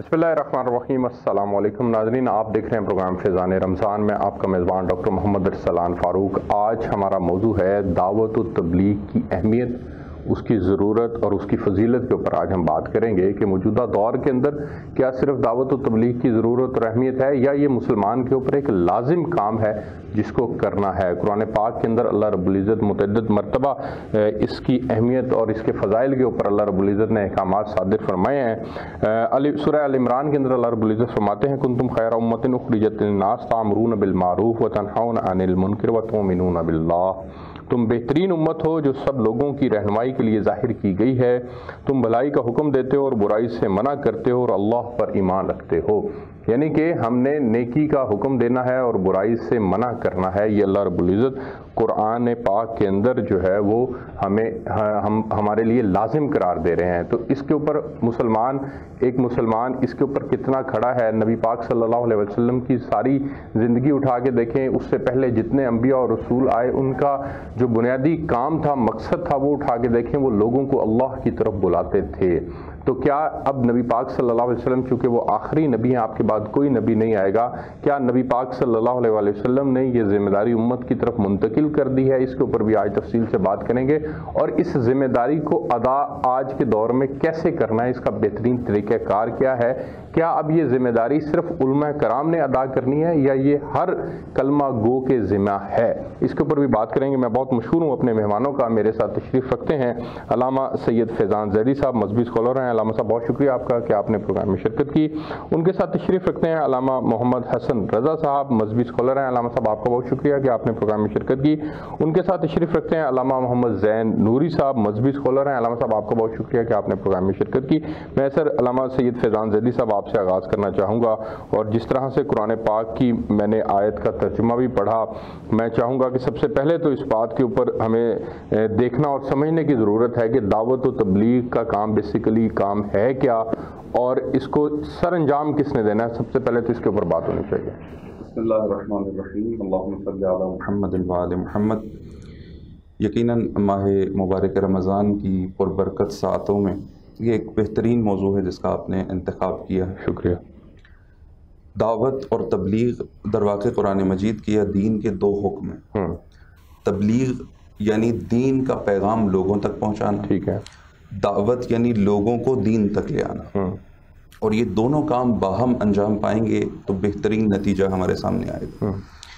बिस्मिल्लाहिर्रहमानिर्रहीम। अस्सलाम वालेकुम नाज़रीन, आप देख रहे हैं प्रोग्राम फैज़ान रमज़ान में आपका मेज़बान डॉक्टर मोहम्मद अरसलान फ़ारूक। आज हमारा मौजू है दावत व तबलीग की अहमियत, उसकी ज़रूरत और उसकी फ़जीलत के ऊपर आज हम बात करेंगे कि मौजूदा दौर के अंदर क्या सिर्फ दावत व तबलीग की ज़रूरत और अहमियत है या ये मुसलमान के ऊपर एक लाजिम काम है जिसको करना है। कुरान पाक के अंदर अल्लाह रब्बुल इज़्ज़त मुतअद्दिद मरतबा इसकी अहमियत और इसके फ़ज़ाइल के ऊपर अल्लाह रब्बुल इज़्ज़त ने अहकामात सादिर फरमाए हैं। सूरह अल इमरान के अंदर अल्लाह रब्बुल इज़्ज़त फरमाते हैं, कुंतुम खैरा उम्मतिन उखरिजत लिन्नास तामुरून बिल मारूफ व तनहौना अनिल मुनकर व तुमिनूना बिल्लाह। तुम बेहतरीन उम्मत हो जो सब लोगों की रहनुमाई के लिए ज़ाहिर की गई है। तुम भलाई का हुक्म देते हो और बुराई से मना करते हो और अल्लाह पर ईमान रखते हो। यानी कि हमने नेकी का हुक्म देना है और बुराई से मना करना है। ये अल्लाह रब्बुल इज़्ज़त कुरान पाक के अंदर जो है वो हम हमारे लिए लाजिम करार दे रहे हैं। तो इसके ऊपर एक मुसलमान इसके ऊपर कितना खड़ा है। नबी पाक सल्लल्लाहु अलैहि वसल्लम की सारी ज़िंदगी उठा के देखें, उससे पहले जितने अंबिया और रसूल आए उनका जो बुनियादी काम था, मकसद था, वो उठा के देखें, वो लोगों को अल्लाह की तरफ बुलाते थे। तो क्या अब नबी पाक सल्लल्लाहु अलैहि वसल्लम, चूँकि वो आखिरी नबी हैं, आपके बाद कोई नबी नहीं आएगा, क्या नबी पाक सल्लल्लाहु अलैहि वसल्लम ने ये ज़िम्मेदारी उम्मत की तरफ मुंतकिल कर दी है? इसके ऊपर भी आज तफसील से बात करेंगे और इस ज़िम्मेदारी को अदा आज के दौर में कैसे करना है, इसका बेहतरीन तरीक़ाकार क्या है। क्या अब ये ज़िम्मेदारी सिर्फ उलमा कराम ने अदा करनी है या ये हर कलमा गो के ज़िम्मा है? इसके ऊपर भी बात करेंगे। मैं बहुत मशहूर हूँ अपने मेहमानों का। मेरे साथ तशरीफ़ रखते हैं अल्लामा सैयद फैज़ान ज़ैदी साहब, मज़हबी स्कॉलर हैं। अल्लामा साहब, बहुत शुक्रिया आपका कि आपने प्रोग्राम में शिरकत की। उनके साथ तशरीफ़ रखते हैं अल्लामा मोहम्मद हसन रज़ा साहब, मज़हबी स्कॉलर हैं। अल्लामा साहब, आपका बहुत शुक्रिया कि आपने प्रोग्राम में शिरकत की। उनके साथ तशरीफ़ रखते हैं अल्लामा मोहम्मद ज़ैन नूरी साहब, मज़हबी स्कॉलर हैं। अल्लामा साहब, आपका बहुत शुक्रिया कि आपने प्रोग्राम में शिरकत की। मैं सर अल्लामा सैयद फैज़ान ज़ैदी साहब आपसे आगाज़ करना चाहूँगा, और जिस तरह से कुरान पाक की मैंने आयत का तर्जुमा भी पढ़ा, मैं चाहूँगा कि सबसे पहले तो इस बात के ऊपर हमें देखना और समझने की ज़रूरत है कि दावत व तबलीग का काम बेसिकली काम है क्या और इसको सर अंजाम किसने देना है। सबसे पहले तो इसके ऊपर बात होनी चाहिए। बिस्मिल्लाहिर्रहमानिर्रहीम, अल्लाहुम्मा सल्लि अला मुहम्मद व आले मुहम्मद। यकीनन माह मुबारक रमज़ान की पुरबरकत सातों में ये एक बेहतरीन मौजू है जिसका आपने इंतखाब किया है, शुक्रिया। दावत और तबलीग दरवाक़े कुरान मजीद की या दीन के दो हुक्म हैं। तबलीग यानी दीन का पैगाम लोगों तक पहुँचाना, ठीक है। दावत यानी लोगों को दीन तक ले आना, और ये दोनों काम बाहम अंजाम पाएंगे तो बेहतरीन नतीजा हमारे सामने आएगा।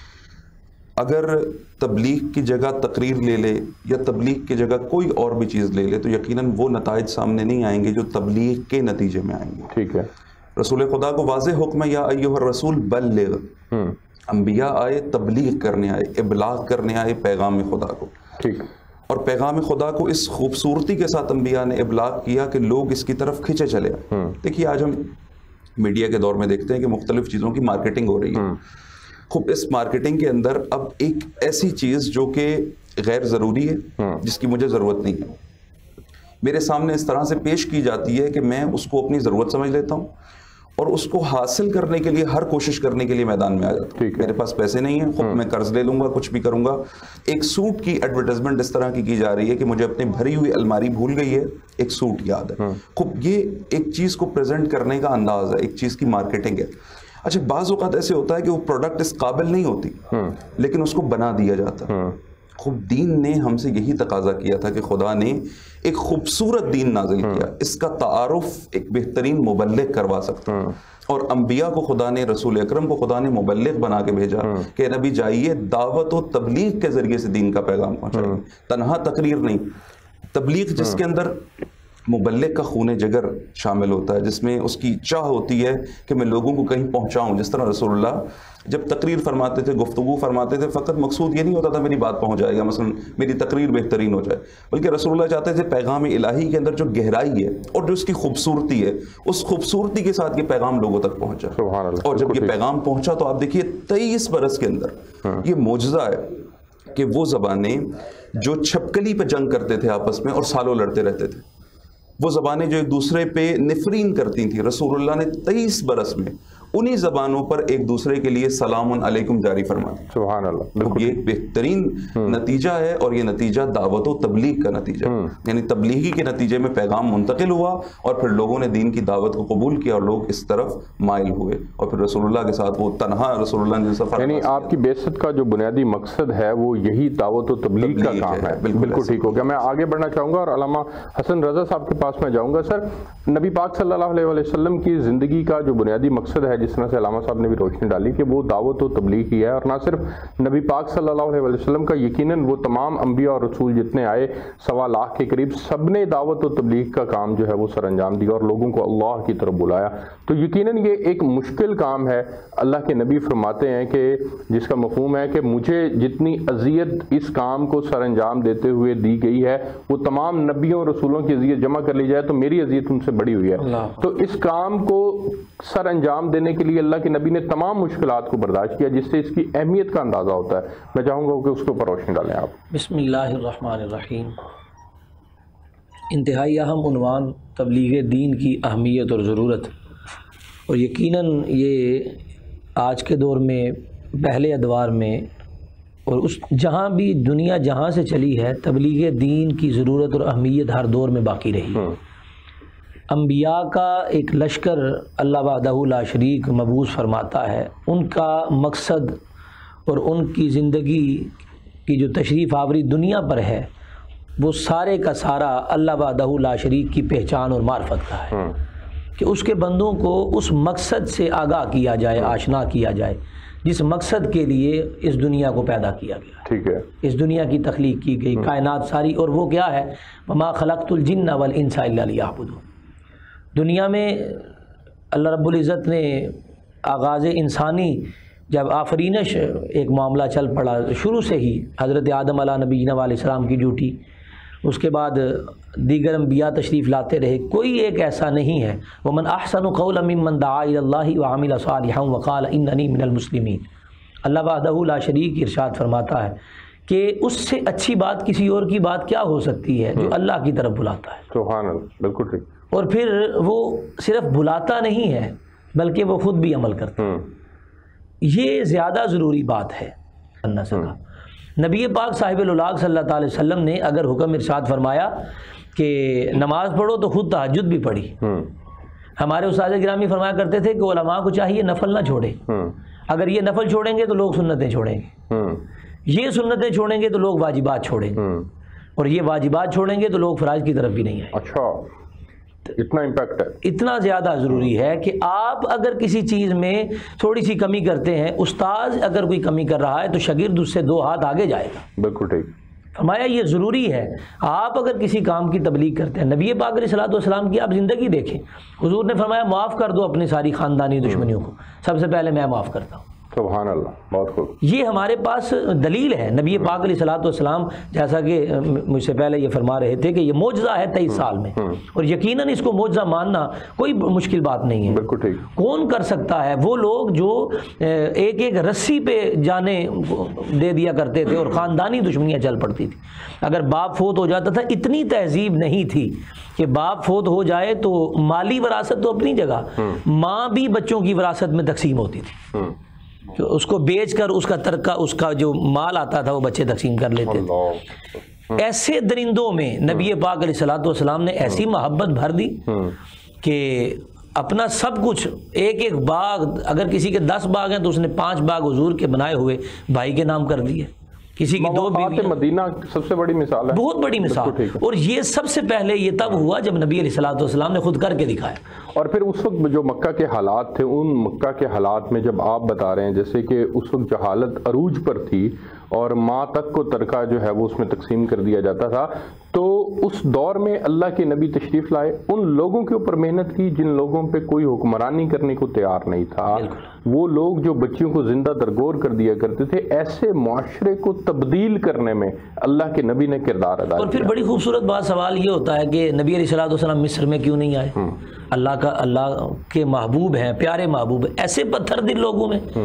अगर तबलीग की जगह तकरीर ले ले या तबलीग की जगह कोई और भी चीज़ ले ले तो यकीनन वो नताइज सामने नहीं आएंगे जो तबलीग के नतीजे में आएंगे, ठीक है। रसूल खुदा को वाज़ेह हुक्म है, या अय्युहर रसूल बल्लिग। अंबिया आए, तबलीग करने आए, इबलाग करने आए पैगाम खुदा को, ठीक। और पैगाम खुदा को इस खूबसूरती के साथ अंबिया ने इबलाग किया कि लोग इसकी तरफ खिंचे चले। देखिए, आज हम मीडिया के दौर में देखते हैं कि मुख्तलिफ चीज़ों की मार्केटिंग हो रही है। खूब इस मार्केटिंग के अंदर अब एक ऐसी चीज़ जो कि गैर ज़रूरी है, जिसकी मुझे ज़रूरत नहीं है, मेरे सामने इस तरह से पेश की जाती है कि मैं उसको अपनी ज़रूरत समझ लेता हूँ और उसको हासिल करने के लिए हर कोशिश करने के लिए मैदान में आ जाता हूँ। मेरे पास पैसे नहीं है, खूब मैं कर्ज ले लूँगा, कुछ भी करूँगा। एक सूट की एडवर्टाइजमेंट इस तरह की जा रही है कि मुझे अपनी भरी हुई अलमारी भूल गई है, एक सूट याद है। खूब ये एक चीज़ को प्रेजेंट करने का अंदाज़ है, एक चीज़ की मार्केटिंग है। अच्छा, बाज़ औक़ात ऐसे होता है कि वो प्रोडक्ट इस काबिल नहीं होती लेकिन उसको बना दिया जाता है। खूब दीन ने हमसे यही तकाजा किया था कि खुदा ने एक खूबसूरत दीन नाजिल किया, इसका तारुफ एक बेहतरीन मुबल्लिग करवा सकता है। और अंबिया को खुदा ने, रसूल अकरम को खुदा ने मुबल्लिग बना के भेजा कि नबी जाइए दावत और तबलीग के जरिए से दीन का पैगाम पहुंचाइए, तन्हा तकरीर नहीं। तबलीग जिसके अंदर मुबल्लिग का खून जिगर शामिल होता है, जिसमें उसकी चाह होती है कि मैं लोगों को कहीं पहुंचाऊं। जिस तरह रसूलुल्लाह जब तकरीर फरमाते थे, गुफ्तगू फरमाते थे, फ़कत मकसूद ये नहीं होता था मेरी बात पहुंच जाएगा, मसलन मेरी तकरीर बेहतरीन हो जाए, बल्कि रसूलुल्लाह चाहते थे पैगाम इलाही के अंदर जो गहराई है और जो उसकी खूबसूरती है, उस खूबसूरती के साथ ये पैगाम लोगों तक पहुंचा। और जब ये पैगाम पहुंचा तो आप देखिए 23 बरस के अंदर ये मोजज़ा है कि वो ज़बानें जो छपकली पे जंग करते थे आपस में और सालों लड़ते रहते थे, वो ज़बानें जो एक दूसरे पे निफरीन करती थी, रसूलुल्लाह ने 23 बरस में انہی زبانوں پر ایک دوسرے کے لیے سلام علیکم جاری فرما دی. سبحان اللہ. یہ بہترین نتیجہ ہے، اور یہ نتیجہ دعوت و تبلیغ کا نتیجہ ہے. یعنی تبلیغی کے نتیجے میں پیغام منتقل ہوا، اور پھر لوگوں نے دین کی دعوت کو قبول کیا، اور لوگ اس طرف مائل ہوئے، اور پھر رسول اللہ کے ساتھ وہ تنہا رسول اللہ نے سفر. یعنی آپ کی بعثت کا جو بنیادی مقصد ہے وہ یہی دعوت و تبلیغ کا کام ہے. بالکل ٹھیک ہو گیا. میں آگے بڑھنا چاہوں گا اور علامہ حسن رضا صاحب کے پاس میں جاؤں گا. سر، نبی پاک صلی اللہ علیہ وسلم کی زندگی کا جو بنیادی مقصد ہے، جس طرح سے علامہ صاحب نے بھی روشنی ڈالی، کہ وہ دعوت و تبلیغ ہی ہے. اور نہ صرف نبی پاک صلی اللہ علیہ وسلم کا، یقیناً وہ تمام انبیاء اور رسول جتنے آئے 1.25 لاکھ کے قریب، سب نے دعوت و تبلیغ کا کام جو ہے وہ سر انجام دیا اور لوگوں کو اللہ کی طرف بلایا. تو یقیناً یہ ایک مشکل کام ہے. اللہ کے نبی فرماتے ہیں کہ جس کا مفہوم ہے کہ مجھے جتنی اذیت اس کام کو سر انجام دیتے ہوئے دی گئی ہے، وہ تمام نبیوں اور رسولوں کی اذیت جمع کر لی جائے تو میری اذیت ان سے بڑی ہوئی ہے. تو اس کام کو سر انجام دینے کے لیے اللہ کے نبی نے تمام مشکلات کو برداشت کیا، جس سے اس کی اہمیت کا اندازہ ہوتا ہے. میں چاہوں گا کہ اس کے اوپر روشنی ڈالیں آپ. بسم اللہ الرحمن الرحیم. انتہائی اہم عنوان تبلیغ دین کی اہمیت اور ضرورت. اور یقیناً یہ آج کے دور میں، پہلے ادوار میں، اور اس جہاں بھی دنیا جہاں سے چلی ہے، تبلیغ دین کی ضرورت اور اہمیت ہر دور میں باقی رہی. انبیاء کا ایک لشکر اللہ وحدہ لا شریک مبعوث فرماتا ہے. ان کا مقصد اور ان کی زندگی کی جو تشریف آوری دنیا پر ہے، وہ سارے کا سارا اللہ وحدہ لا شریک کی پہچان اور معرفت کا ہے، کہ اس کے بندوں کو اس مقصد سے آگاہ کیا جائے، آشنا کیا جائے جس مقصد کے لیے اس دنیا کو پیدا کیا گیا. ٹھیک ہے. اس دنیا کی تخلیق کی گئی، کائنات ساری، اور وہ کیا ہے؟ وما خلقت الجن والانس الا لیعبدون. دنیا میں اللہ رب العزت نے آغاز انسانی جب آفرینش ایک معاملہ چل پڑا، شروع سے ہی حضرت آدم علیہ نبینا علیہ السلام کی ڈیوٹی، اس کے بعد دیگر انبیاء تشریف لاتے رہے. کوئی ایک ایسا نہیں ہے. ومن احسن قولا ممن دعا الی اللہ وعمل صالحا وقال اننی من المسلمین. اللہ وحدہ لا شریک ارشاد فرماتا ہے کہ اس سے اچھی بات کسی اور کی بات کیا ہو سکتی ہے جو اللہ کی طرف بلاتا ہے. سبحان اللہ. بالکل ٹھیک. اور پھر وہ صرف بلاتا نہیں ہے بلکہ وہ خود بھی عمل کرتا ہے. یہ زیادہ ضروری بات ہے. نبی پاک صاحب الولاق صلی اللہ علیہ وسلم نے اگر حکم ارشاد فرمایا کہ نماز پڑھو تو خود تہجد بھی پڑھی. ہمارے استاد گرامی فرمایا کرتے تھے کہ علماء کو چاہیے نفل نہ چھوڑے. اگر یہ نفل چھوڑیں گے تو لوگ سنتیں چھوڑیں گے، یہ سنتیں چھوڑیں گے تو لوگ واجبات چھوڑیں گے، اور یہ واجبات چھوڑیں گے تو لوگ فرائض کی طرف بھی نہیں آئیں. اچھا، اتنا امپیکٹ ہے. اتنا زیادہ ضروری ہے کہ آپ اگر کسی چیز میں تھوڑی سی کمی کرتے ہیں، استاذ اگر کوئی کمی کر رہا ہے تو شاگرد اس سے 2 ہاتھ آگے جائے گا. بالکل ٹھیک. فرمایا یہ ضروری ہے. آپ اگر کسی کام کی تبلیغ کرتے ہیں، نبی پاک علیہ الصلوۃ والسلام کی آپ زندگی دیکھیں، حضور نے فرمایا معاف کر دو اپنی ساری خاندانی دشمنیوں کو، سب سے پہلے میں معاف کرتا ہوں. سبحان اللہ. بہت خوب. یہ ہمارے پاس دلیل ہے. نبی پاک علیہ الصلوۃ والسلام، جیسا کہ مجھ سے پہلے یہ فرما رہے تھے کہ یہ معجزہ ہے 23 سال میں، اور یقیناً اس کو معجزہ ماننا کوئی مشکل بات نہیں ہے. بالکل ٹھیک. کون کر سکتا ہے؟ وہ لوگ جو ایک ایک رسی پہ جانیں دے دیا کرتے تھے اور خاندانی دشمنیاں چل پڑتی تھی. اگر باپ فوت ہو جاتا تھا، اتنی تہذیب نہیں تھی کہ باپ فوت ہو جائے تو مالی وراثت تو اپنی جگہ، ماں بھی بچوں کی وراثت میں تقسیم ہوتی تھی. اس کو بیچ کر اس کا ترکہ، اس کا جو مال آتا تھا وہ بچے تقسیم کر لیتے تھے. ایسے درندوں میں نبی پاک علیہ الصلوۃ والسلام نے ایسی محبت بھر دی کہ اپنا سب کچھ، ایک ایک باغ، اگر کسی کے 10 باغ ہیں تو اس نے 5 باغ حضور کے بنائے ہوئے بھائی کے نام کر دیے. کسی کی 2 بیویاں. مدینہ سب سے بڑی مثال ہے، بہت بڑی مثال. اور یہ سب سے پہلے یہ تب ہوا جب نبی علیہ الصلوۃ والسلام نے خود کر کے دکھایا. اور پھر اس وقت جو مکہ کے حالات تھے، ان مکہ کے حالات میں جب آپ بتا رہے ہیں جیسے کہ اس وقت جہالت عروج پر تھی اور ماں تک کو ترکہ جو ہے وہ اس میں تقسیم کر دیا جاتا تھا، تو اس دور میں اللہ کے نبی تشریف لائے، ان لوگوں کے اوپر محنت کی جن لوگوں پہ کوئی حکمرانی کرنے کو تیار نہیں تھا. وہ لوگ جو بچیوں کو زندہ درگور کر دیا کرتے تھے، ایسے معاشرے کو تبدیل کرنے میں اللہ کے نبی نے کردار ادا کیا. اور پھر بڑی خوبصورت بات سوال یہ ہوتا ہے کہ نبی علیہ الصلوۃ والسلام مصر میں کیوں نہیں آئے؟ اللہ کے محبوب ہیں، پیارے محبوب ہیں، ایسے پتھر دل لوگوں میں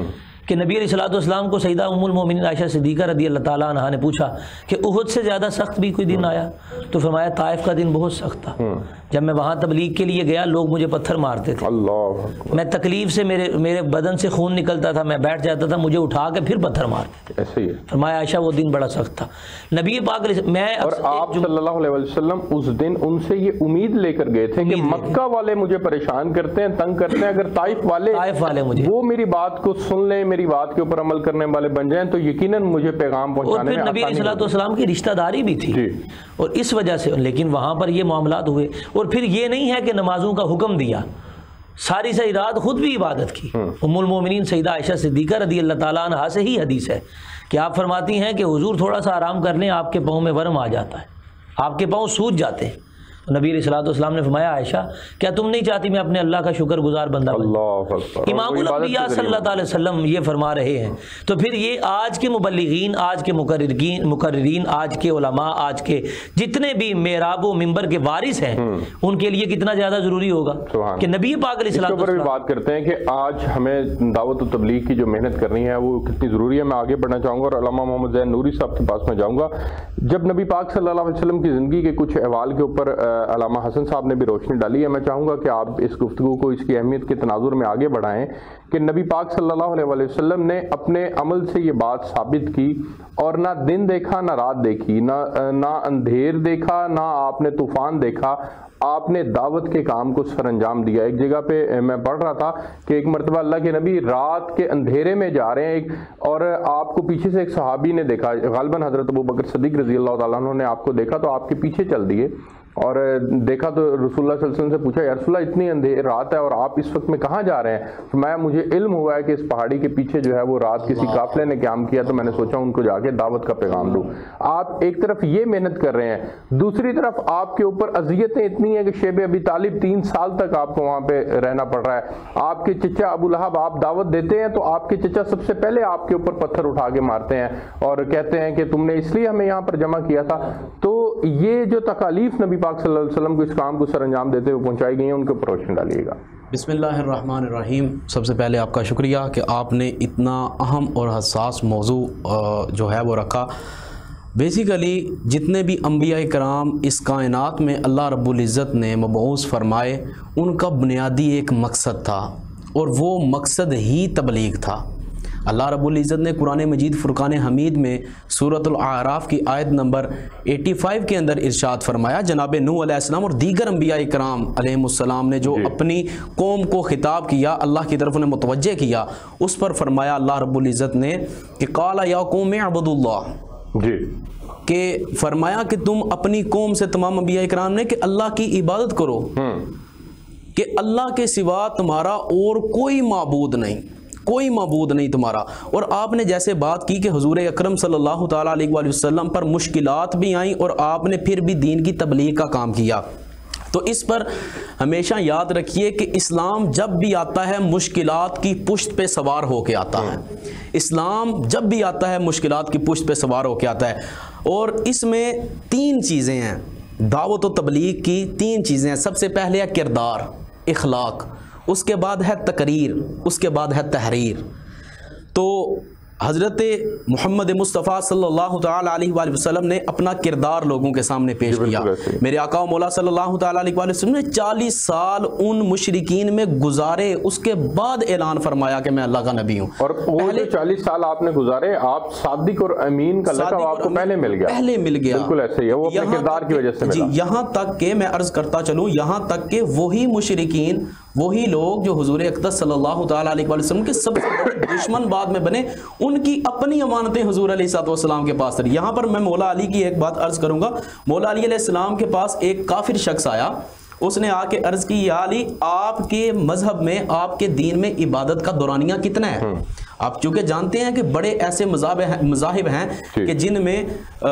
کہ نبی علیہ الصلوۃ والسلام کو سیدہ ام المومنین عائشہ صدیقہ رضی اللہ تعالیٰ عنہا نے پوچھا کہ احد سے زیادہ سخت بھی کوئی دن آیا؟ تو فرمایا طائف کا دن بہت سخت تھا، جب میں وہاں تبلیغ کے لیے گیا لوگ مجھے پتھر مارتے تھے، میں تکلیف سے میرے بدن سے خون نکلتا تھا، میں بیٹھ جاتا تھا، مجھے اٹھا کے پھر پتھر مارتے تھے۔ ایسے ہی فرمایا عائشہ وہ دن بڑا سخت تھا۔ نبی پاک میں اور آپ صلی اللہ علیہ وسلم اس دن ان سے یہ امید لے کر گئے تھے کہ مکہ والے مجھے پریشان کرتے ہیں، تنگ کرتے ہیں، اگر طائف والے مجھے وہ میری بات کو سن لیں، میری بات کے اوپر عمل کرنے والے بن جائیں تو یقیناً مجھے پیغام پہنچانے میں اور پھر نبی علیہ السلام کی رشتہ داری بھی تھی اور اس وجہ سے، لیکن وہاں پر یہ معاملات ہوئے۔ اور پھر یہ نہیں ہے کہ نمازوں کا حکم دیا، ساری رات خود بھی عبادت کی۔ ام المومنین سیدہ عائشہ صدیقہ رضی اللہ تعالیٰ عنہا سے ہی حدیث ہے کہ آپ فرماتی ہیں کہ حضور تھوڑا سا آرام کر لیں، آپ کے پاؤں میں ورم آ جاتا ہے، آپ کے پاؤں سوج جاتے ہیں۔ نبی علیہ الصلوۃ والسلام نے فرمایا عائشہ کیا تم نہیں چاہتی میں اپنے اللہ کا شکر گزار بندہ بن جاؤں؟ امام الانبیاء صلی اللہ علیہ وسلم یہ فرما رہے ہیں، تو پھر یہ آج کے مبلغین، آج کے مقررین، آج کے علماء، آج کے جتنے بھی محراب و منبر کے وارث ہیں ان کے لیے کتنا زیادہ ضروری ہوگا کہ نبی پاک علیہ الصلوۃ والسلام بات کرتے ہیں کہ آج ہمیں دعوت و تبلیغ کی جو محنت کرنی ہے وہ کتنی ضروری ہے۔ میں آگے بڑھنا چاہوں گا اور علامہ محمد زین نوری صاحب کے پاس میں جاؤں گا۔ جب نبی پاک صلی اللہ علیہ وسلم کی زندگی کے کچھ احوال کے اوپر علامہ حسن صاحب نے بھی روشنی ڈالی ہے، میں چاہوں گا کہ آپ اس گفتگو کو اس کی اہمیت کے تناظر میں آگے بڑھائیں کہ نبی پاک صلی اللہ علیہ وسلم نے اپنے عمل سے یہ بات ثابت کی، اور نہ دن دیکھا نہ رات دیکھی، نہ اندھیر دیکھا نہ آپ نے طوفان دیکھا، آپ نے دعوت کے کام کو سر انجام دیا۔ ایک جگہ پہ میں پڑھ رہا تھا کہ ایک مرتبہ اللہ کے نبی رات کے اندھیرے میں جا رہے ہیں اور آپ کو پیچھے سے ایک صحابی نے دیکھا، غالباً حضرت ابوبکر صدیق رضی اللہ تعالیٰ عنہ نے آپ کو دیکھا تو آپ کے پیچھے چل دیے اور دیکھا تو رسول اللہ صلی اللہ علیہ وسلم سے پوچھا یا رسول اللہ اتنی اندھیر رات ہے اور آپ اس وقت میں کہاں جا رہے ہیں؟ مجھے علم ہوا ہے کہ اس پہاڑی کے پیچھے جو ہے وہ رات کسی قافلے نے قیام کیا، تو میں نے سوچا ان کو جا کے دعوت کا پیغام دوں۔ آپ ایک طرف یہ محنت کر رہے ہیں، دوسری طرف آپ کے اوپر اذیتیں اتنی ہیں کہ شیب ابی طالب 3 سال تک آپ کو وہاں پہ رہنا پڑ رہا ہے۔ آپ کے چچا ابو لہب آپ دعوت دیتے ہیں تو آپ کے چچا سب سے پہلے آپ کے اوپر پتھر اٹھا کے مارتے ہیں اور کہتے ہیں کہ تم نے اس لیے ہمیں یہاں پر جمع کیا تھا۔ تو یہ جو تکالیف نبی پاک صلی اللہ علیہ وسلم کو اس کام کو سر انجام دیتے ہوئے پہنچائی گئی ہیں ان کے اوپر روشنی ڈالیے گا۔ بسم اللہ الرحمن الرحیم۔ سب سے پہلے آپ کا شکریہ کہ آپ نے اتنا اہم اور حساس موضوع جو ہے وہ رکھا۔ بیسیکلی جتنے بھی انبیاء کرام اس کائنات میں اللہ رب العزت نے مبعوث فرمائے ان کا بنیادی ایک مقصد تھا اور وہ مقصد ہی تبلیغ تھا۔ اللہ رب العزت نے قرآن مجید فرقان حمید میں سورۃ الاعراف کی آیت نمبر 85 کے اندر ارشاد فرمایا، جناب نوح علیہ السلام اور دیگر انبیاء کرام علیہم السلام نے جو اپنی قوم کو خطاب کیا، اللہ کی طرف انہیں متوجہ کیا، اس پر فرمایا اللہ رب العزت نے کہ قال یا قوم اعبدوا اللہ، کہ فرمایا کہ تم اپنی قوم سے تمام انبیاء کرام نے کہ اللہ کی عبادت کرو، کہ اللہ کے سوا تمہارا اور کوئی معبود نہیں، کوئی معبود نہیں تمہارا۔ اور آپ نے جیسے بات کی کہ حضور اکرم صلی اللہ تعالیٰ علیہ وآلہ وسلم پر مشکلات بھی آئیں اور آپ نے پھر بھی دین کی تبلیغ کا کام کیا، تو اس پر ہمیشہ یاد رکھیے کہ اسلام جب بھی آتا ہے مشکلات کی پشت پہ سوار ہو کے آتا ہے۔ اسلام جب بھی آتا ہے مشکلات کی پشت پہ سوار ہو کے آتا ہے، اور اس میں 3 چیزیں ہیں، دعوت و تبلیغ کی 3 چیزیں ہیں۔ سب سے پہلے ہے کردار، اخلاق، اس کے بعد ہے تقریر، اس کے بعد ہے تحریر۔ تو حضرت محمد مصطفیٰ صلی اللہ تعالیٰ علیہ وآلہ وسلم نے اپنا کردار لوگوں کے سامنے پیش کیا۔ میرے آقا و مولا صلی اللہ تعالیٰ علیہ وآلہ وسلم نے 40 سال ان مشرکین میں گزارے، اس کے بعد اعلان فرمایا کہ میں اللہ کا نبی ہوں۔ اور وہ جو 40 سال آپ نے گزارے، آپ صادق اور امین کا لقب آپ کو پہلے مل گیا، بالکل ایسے ہی ہے، وہ اپنے کردار کی وجہ سے ملا۔ یہاں تک کہ میں عرض کرتا چلوں، یہاں تک کہ وہی مشرکین، وہی لوگ جو حضور اقدس صلی اللہ تعالیٰ علیہ وآلہ وسلم کے سب سے بڑے دشمن بعد میں بنے، ان کی اپنی امانتیں حضور علیہ السلام کے پاس تھی۔ یہاں پر میں مولا علی کی ایک بات عرض کروں گا۔ مولا علی علیہ السلام کے پاس ایک کافر شخص آیا، اس نے آ کے عرض کی، یا علی آپ کے مذہب میں، آپ کے دین میں عبادت کا دورانیہ کتنا ہے؟ آپ چونکہ جانتے ہیں کہ بڑے ایسے مذاہب ہیں کہ جن میں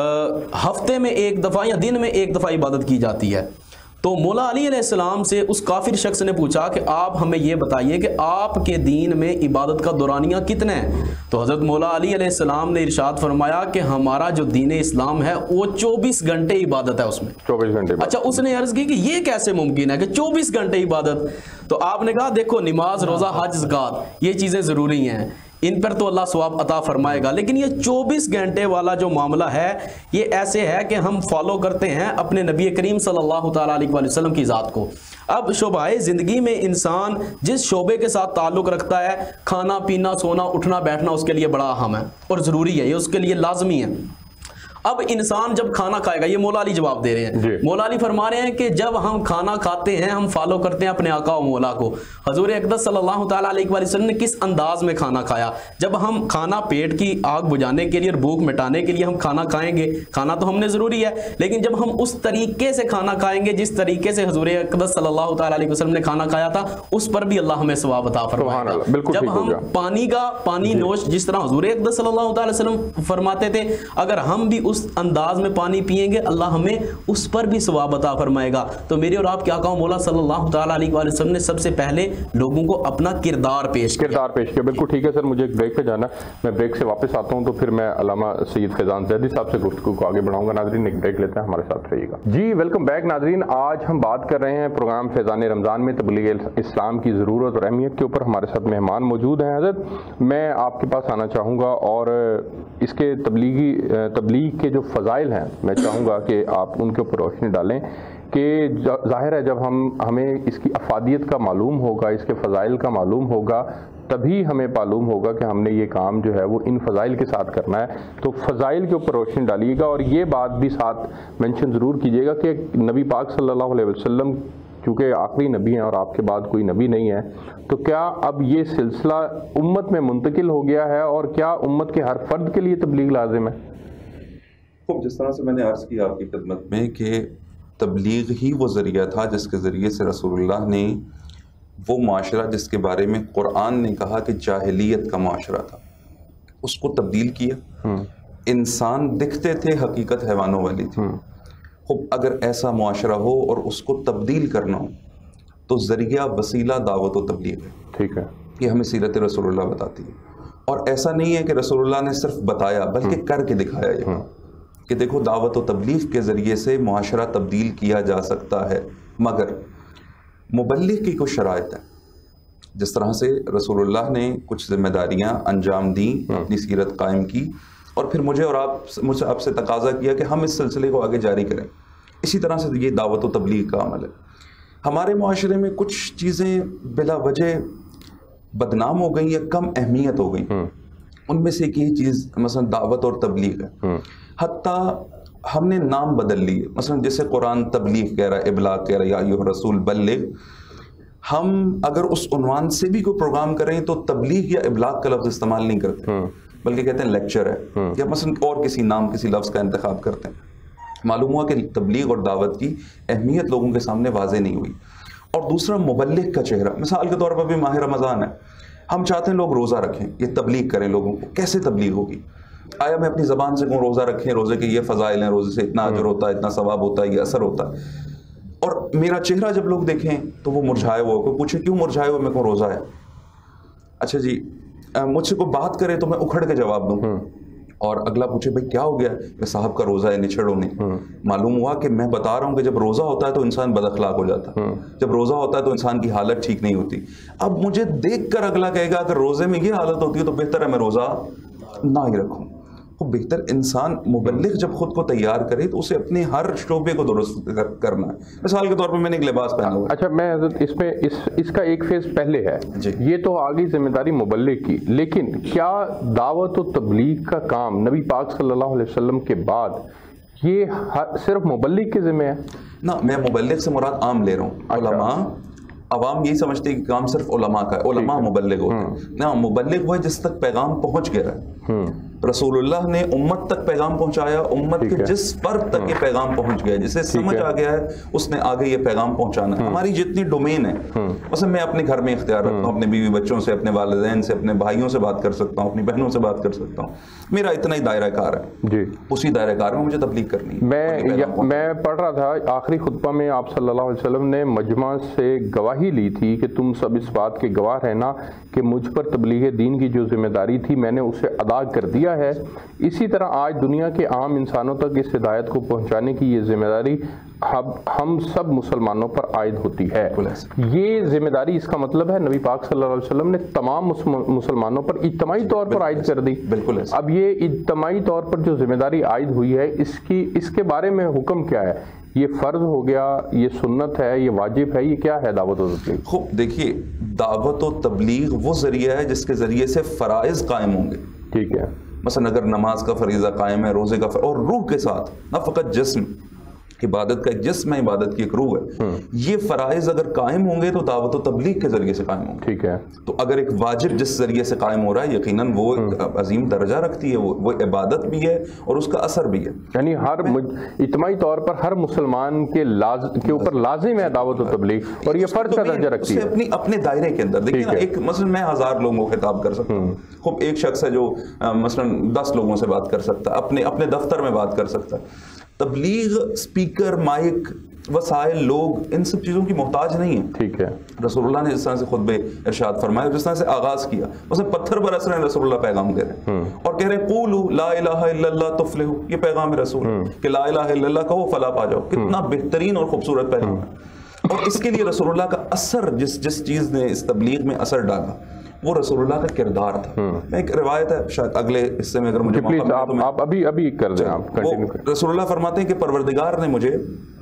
ہفتے میں 1 دفعہ یا دن میں 1 دفعہ عبادت کی جاتی ہے۔ تو مولا علی علیہ السلام سے اس کافر شخص نے پوچھا کہ آپ ہمیں یہ بتائیے کہ آپ کے دین میں عبادت کا دورانیہ کتنا ہے؟ تو حضرت مولا علی علیہ السلام نے ارشاد فرمایا کہ ہمارا جو دین اسلام ہے وہ 24 گھنٹے عبادت ہے اس میں۔ 24 گھنٹے۔ اچھا، اس نے عرض کی کہ یہ کیسے ممکن ہے کہ 24 گھنٹے عبادت؟ تو آپ نے کہا دیکھو، نماز، روزہ، حج، زکوٰۃ یہ چیزیں ضروری ہیں، ان پر تو اللہ ثواب عطا فرمائے گا، لیکن یہ 24 گھنٹے والا جو معاملہ ہے یہ ایسے ہے کہ ہم فالو کرتے ہیں اپنے نبی کریم صلی اللہ تعالیٰ علیہ وآلہ وسلم کی ذات کو۔ اب شعبہ زندگی میں انسان جس شعبے کے ساتھ تعلق رکھتا ہے، کھانا پینا سونا اٹھنا بیٹھنا اس کے لیے بڑا اہم ہے اور ضروری ہے، یہ اس کے لیے لازمی ہے۔ اب انسان جب کھانا کھائے گا، یہ مولا علی جواب دے رہے ہیں، مولا علی فرما رہے ہیں کہ جب ہم کھانا کھاتے ہیں ہم فالو کرتے ہیں اپنے آقا و مولا کو۔ حضور اقدس صلی اللہ تعالیٰ علیہ وآلہ وسلم نے کس انداز میں کھانا کھایا؟ جب ہم کھانا پیٹ کی آگ بجھانے کے لیے اور بھوک مٹانے کے لیے ہم کھانا کھائیں گے، کھانا تو ہم نے ضروری ہے، لیکن جب ہم اس طریقے سے کھانا کھائیں گے جس طریقے سے حضور اقدس صلی اللہ تعالیٰ علیہ وسلم نے کھانا کھایا تھا، اس پر بھی اللہ ہمیں ثواب عطا فرمائے گا۔ جب ہم پانی نوش جس طرح حضور اقدس صلی اللہ تعالیٰ علیہ وسلم فرماتے تھے، اگر ہم بھی اس انداز میں پانی پیئیں گے اللہ ہمیں اس پر بھی ثواب عطا فرمائے گا۔ تو میرے اور آپ کے آقا مولا صلی اللہ تعالیٰ علیہ وآلہ وسلم نے سب سے پہلے لوگوں کو اپنا کردار پیش کیا۔ بالکل ٹھیک ہے سر، مجھے ایک بریک پہ جانا، میں بریک سے واپس آتا ہوں تو پھر میں علامہ سید فیضان زیدی صاحب سے گفتگو کو آگے بڑھاؤں گا۔ ناظرین ایک بریک لیتے ہیں، ہمارے ساتھ رہیے گا۔ جی ویلکم بیک ناظرین، آج ہم بات کر رہے ہیں پروگرام فیضان رمضان میں تبلیغ اسلام کی ضرورت اور اہمیت کے اوپر۔ ہمارے ساتھ مہمان موجود ہیں حضرت، میں آپ کے پاس آنا چاہوں گا اور اس کے تبلیغ کے جو فضائل ہیں میں چاہوں گا کہ آپ ان کے اوپر روشنی ڈالیں کہ ظاہر ہے جب ہمیں اس کی افادیت کا معلوم ہوگا، اس کے فضائل کا معلوم ہوگا، تبھی ہمیں معلوم ہوگا کہ ہم نے یہ کام جو ہے وہ ان فضائل کے ساتھ کرنا ہے۔ تو فضائل کے اوپر روشنی ڈالیے گا اور یہ بات بھی ساتھ مینشن ضرور کیجیے گا کہ نبی پاک صلی اللہ علیہ وسلم چونکہ آخری نبی ہیں اور آپ کے بعد کوئی نبی نہیں ہے، تو کیا اب یہ سلسلہ امت میں منتقل ہو گیا ہے اور کیا امت کے ہر فرد کے لیے تبلیغ لازم ہے؟ خوب، جس طرح سے میں نے عرض کیا آپ کی خدمت میں کہ تبلیغ ہی وہ ذریعہ تھا جس کے ذریعے سے رسول اللہ نے وہ معاشرہ جس کے بارے میں قرآن نے کہا کہ جاہلیت کا معاشرہ تھا، اس کو تبدیل کیا۔ انسان دکھتے تھے، حقیقت حیوانوں والی تھی۔ خوب، اگر ایسا معاشرہ ہو اور اس کو تبدیل کرنا ہو تو ذریعہ وسیلہ دعوت و تبلیغ ہے۔ ٹھیک ہے، یہ ہمیں سیرت رسول اللہ بتاتی ہے، اور ایسا نہیں ہے کہ رسول اللہ نے صرف بتایا بلکہ کر کے دکھایا یہ کہ دیکھو دعوت و تبلیغ کے ذریعے سے معاشرہ تبدیل کیا جا سکتا ہے، مگر مبلغ کی کچھ شرائط ہیں۔ جس طرح سے رسول اللہ نے کچھ ذمہ داریاں انجام دیں، اپنی سیرت قائم کی، اور پھر مجھ سے آپ سے تقاضا کیا کہ ہم اس سلسلے کو آگے جاری کریں۔ اسی طرح سے یہ دعوت و تبلیغ کا عمل ہے۔ ہمارے معاشرے میں کچھ چیزیں بلا وجہ بدنام ہو گئیں یا کم اہمیت ہو گئیں، ان میں سے ایک یہ چیز مثلا دعوت اور تبلیغ ہے۔ حتیٰ ہم نے نام بدل لیے، مثلا جیسے قرآن تبلیغ کہہ رہا ہے، ابلاغ کہہ رہا ہے، یا ایھا رسول بلغ، ہم اگر اس عنوان سے بھی کوئی پروگرام کریں تو تبلیغ یا ابلاغ کا لفظ استعمال نہیں کرتے، بلکہ کہتے ہیں لیکچر ہے، یا مثلا اور کسی نام کسی لفظ کا انتخاب کرتے ہیں۔ معلوم ہوا کہ تبلیغ اور دعوت کی اہمیت لوگوں کے سامنے واضح نہیں ہوئی۔ اور دوسرا مبلغ کا چہرہ، مثال کے طور پر بھی ماہ رمضان ہے، ہم چاہتے ہیں لوگ روزہ رکھیں، یہ تبلیغ کریں لوگوں کو، کیسے تبلیغ ہوگی؟ آیا میں اپنی زبان سے کہوں روزہ رکھیں، روزے کے یہ فضائل ہیں، روزے سے اتنا اجر ہوتا ہے، اتنا ثواب ہوتا ہے، یہ اثر ہوتا ہے، اور میرا چہرہ جب لوگ دیکھیں تو وہ مرجھائے ہوا، کوئی پوچھے کیوں مرجھائے ہوا، میں کہوں روزہ ہے، اچھا جی مجھ سے کوئی بات کرے تو میں اکھڑ کے جواب دوں، اور اگلا پوچھے بھائی کیا ہو گیا، میں صاحب کا روزہ ہے، نچھڑو نہیں۔ معلوم ہوا کہ میں بتا رہا ہوں کہ جب روزہ ہوتا ہے تو انسان بد اخلاق ہو جاتا ہے، جب روزہ ہوتا ہے تو انسان کی حالت ٹھیک نہیں ہوتی۔ اب مجھے دیکھ کر اگلا کہے گا اگر روزے میں یہ حالت ہوتی ہے تو بہتر ہے میں روزہ نہ ہی رکھوں۔ تو بہتر انسان مبلغ جب خود کو تیار کرے تو اسے اپنے ہر شعبے کو درست کرنا ہے۔ مثال کے طور پر میں نے ایک لباس پہنا ہوا، اچھا میں اس میں اس کا ایک فیز پہلے ہے جی، یہ تو آگے ذمہ داری مبلغ کی، لیکن کیا دعوت و تبلیغ کا کام نبی پاک صلی اللہ علیہ وسلم کے بعد یہ صرف مبلغ کے ذمہ ہے؟ نہ، میں مبلغ سے مراد عام لے رہا ہوں۔ علماء عوام یہی سمجھتے ہیں کہ کام صرف علماء کا ہے، علماء مبلغ ہوتے ہیں، نہ مبلغ وہ ہے جس تک پیغام پہنچ گیا ہے۔ رسول اللہ نے امت تک پیغام پہنچایا، امت کے جس فرد تک یہ پیغام پہنچ گیا، جسے سمجھ آ گیا ہے اس نے آگے یہ پیغام پہنچانا ہے۔ ہماری جتنی ڈومین ہے، مثلا میں اپنے گھر میں اختیار رکھتا ہوں، اپنے بیوی بچوں سے، اپنے والدین سے، اپنے بھائیوں سے بات کر سکتا ہوں، اپنی بہنوں سے بات کر سکتا ہوں، میرا اتنا ہی دائرہ کار ہے جی، اسی دائرہ کار میں مجھے تبلیغ کرنی ہے۔ میں پڑھ رہا تھا آخری خطبہ میں آپ صلی اللہ علیہ وسلم نے مجمع سے گواہی لی تھی کہ تم سب اس بات کے گواہ رہنا کہ مجھ پر تبلیغ دین کی جو ذمہ داری تھی میں نے اسے ادا کر دیا ذریعہ ہے، اسی طرح آج دنیا کے عام انسانوں تک اس ہدایت کو پہنچانے کی یہ ذمہ داری ہم سب مسلمانوں پر عائد ہوتی ہے۔ یہ ذمہ داری، اس کا مطلب ہے نبی پاک صلی اللہ علیہ وسلم نے تمام مسلمانوں پر اجتماعی طور پر عائد کر دی۔ بالکل۔ اب یہ اجتماعی طور پر جو ذمہ داری عائد ہوئی ہے، اس کے بارے میں حکم کیا ہے؟ یہ فرض ہو گیا، یہ سنت ہے، یہ واجب ہے، یہ کیا ہے دعوت و تبلیغ؟ خوب دیکھیے، دعوت و تبلیغ وہ ذریعہ ہے جس کے ذریعے سے فرائض قائم ہوں گے۔ ٹھیک ہے، مثلا اگر نماز کا فریضہ قائم ہے، روزے کا اور روح کے ساتھ، نہ فقط جسم، عبادت کا ایک جسم ہے، عبادت کی ایک روح ہے، یہ فرائض اگر قائم ہوں گے تو دعوت و تبلیغ کے ذریعے سے قائم ہوں گے۔ ٹھیک ہے، تو اگر ایک واجب جس ذریعے سے قائم ہو رہا ہے، یقیناً وہ ایک عظیم درجہ رکھتی ہے، وہ عبادت بھی ہے اور اس کا اثر بھی ہے۔ یعنی ہر اجتماعی طور پر ہر مسلمان کے اوپر لازم ہے دعوت و تبلیغ، اور یہ فرض کا درجہ رکھتی ہے اپنے دائرے کے اندر۔ دیکھیں نا، ایک مثلا میں 1000 لوگوں کو خطاب کر سکتا ہوں، خوب ایک شخص ہے جو مثلا 10 لوگوں سے بات کر سکتا ہے، اپنے دفتر میں بات کر سکتا ہے۔ تبلیغ اسپیکر، مائک، وسائل، لوگ ان سب چیزوں کی محتاج نہیں ہے۔ ٹھیک ہے، رسول اللہ نے جس طرح سے خطبہ ارشاد فرمایا، جس طرح سے آغاز کیا، اس نے پتھر برس رہے ہیں، رسول اللہ پیغام دے رہے ہیں اور کہہ رہے ہیں قولوا لا الہ الا اللہ تفلحوا، یہ پیغام ہے رسول کہ لا الہ الا اللہ کہو فلاح پا جاؤ۔ کتنا بہترین اور خوبصورت پیغام ہے، اور اس کے لیے رسول اللہ کا اثر، جس چیز نے اس تبلیغ میں اثر ڈالا وہ رسول اللہ کا کردار تھا۔ ایک روایت ہے، شاید اگلے حصے میں اگر مجھے موقع ملے تو آپ ابھی کر دیں، آپ کنٹینیو کریں۔ رسول اللہ فرماتے ہیں کہ پروردگار نے مجھے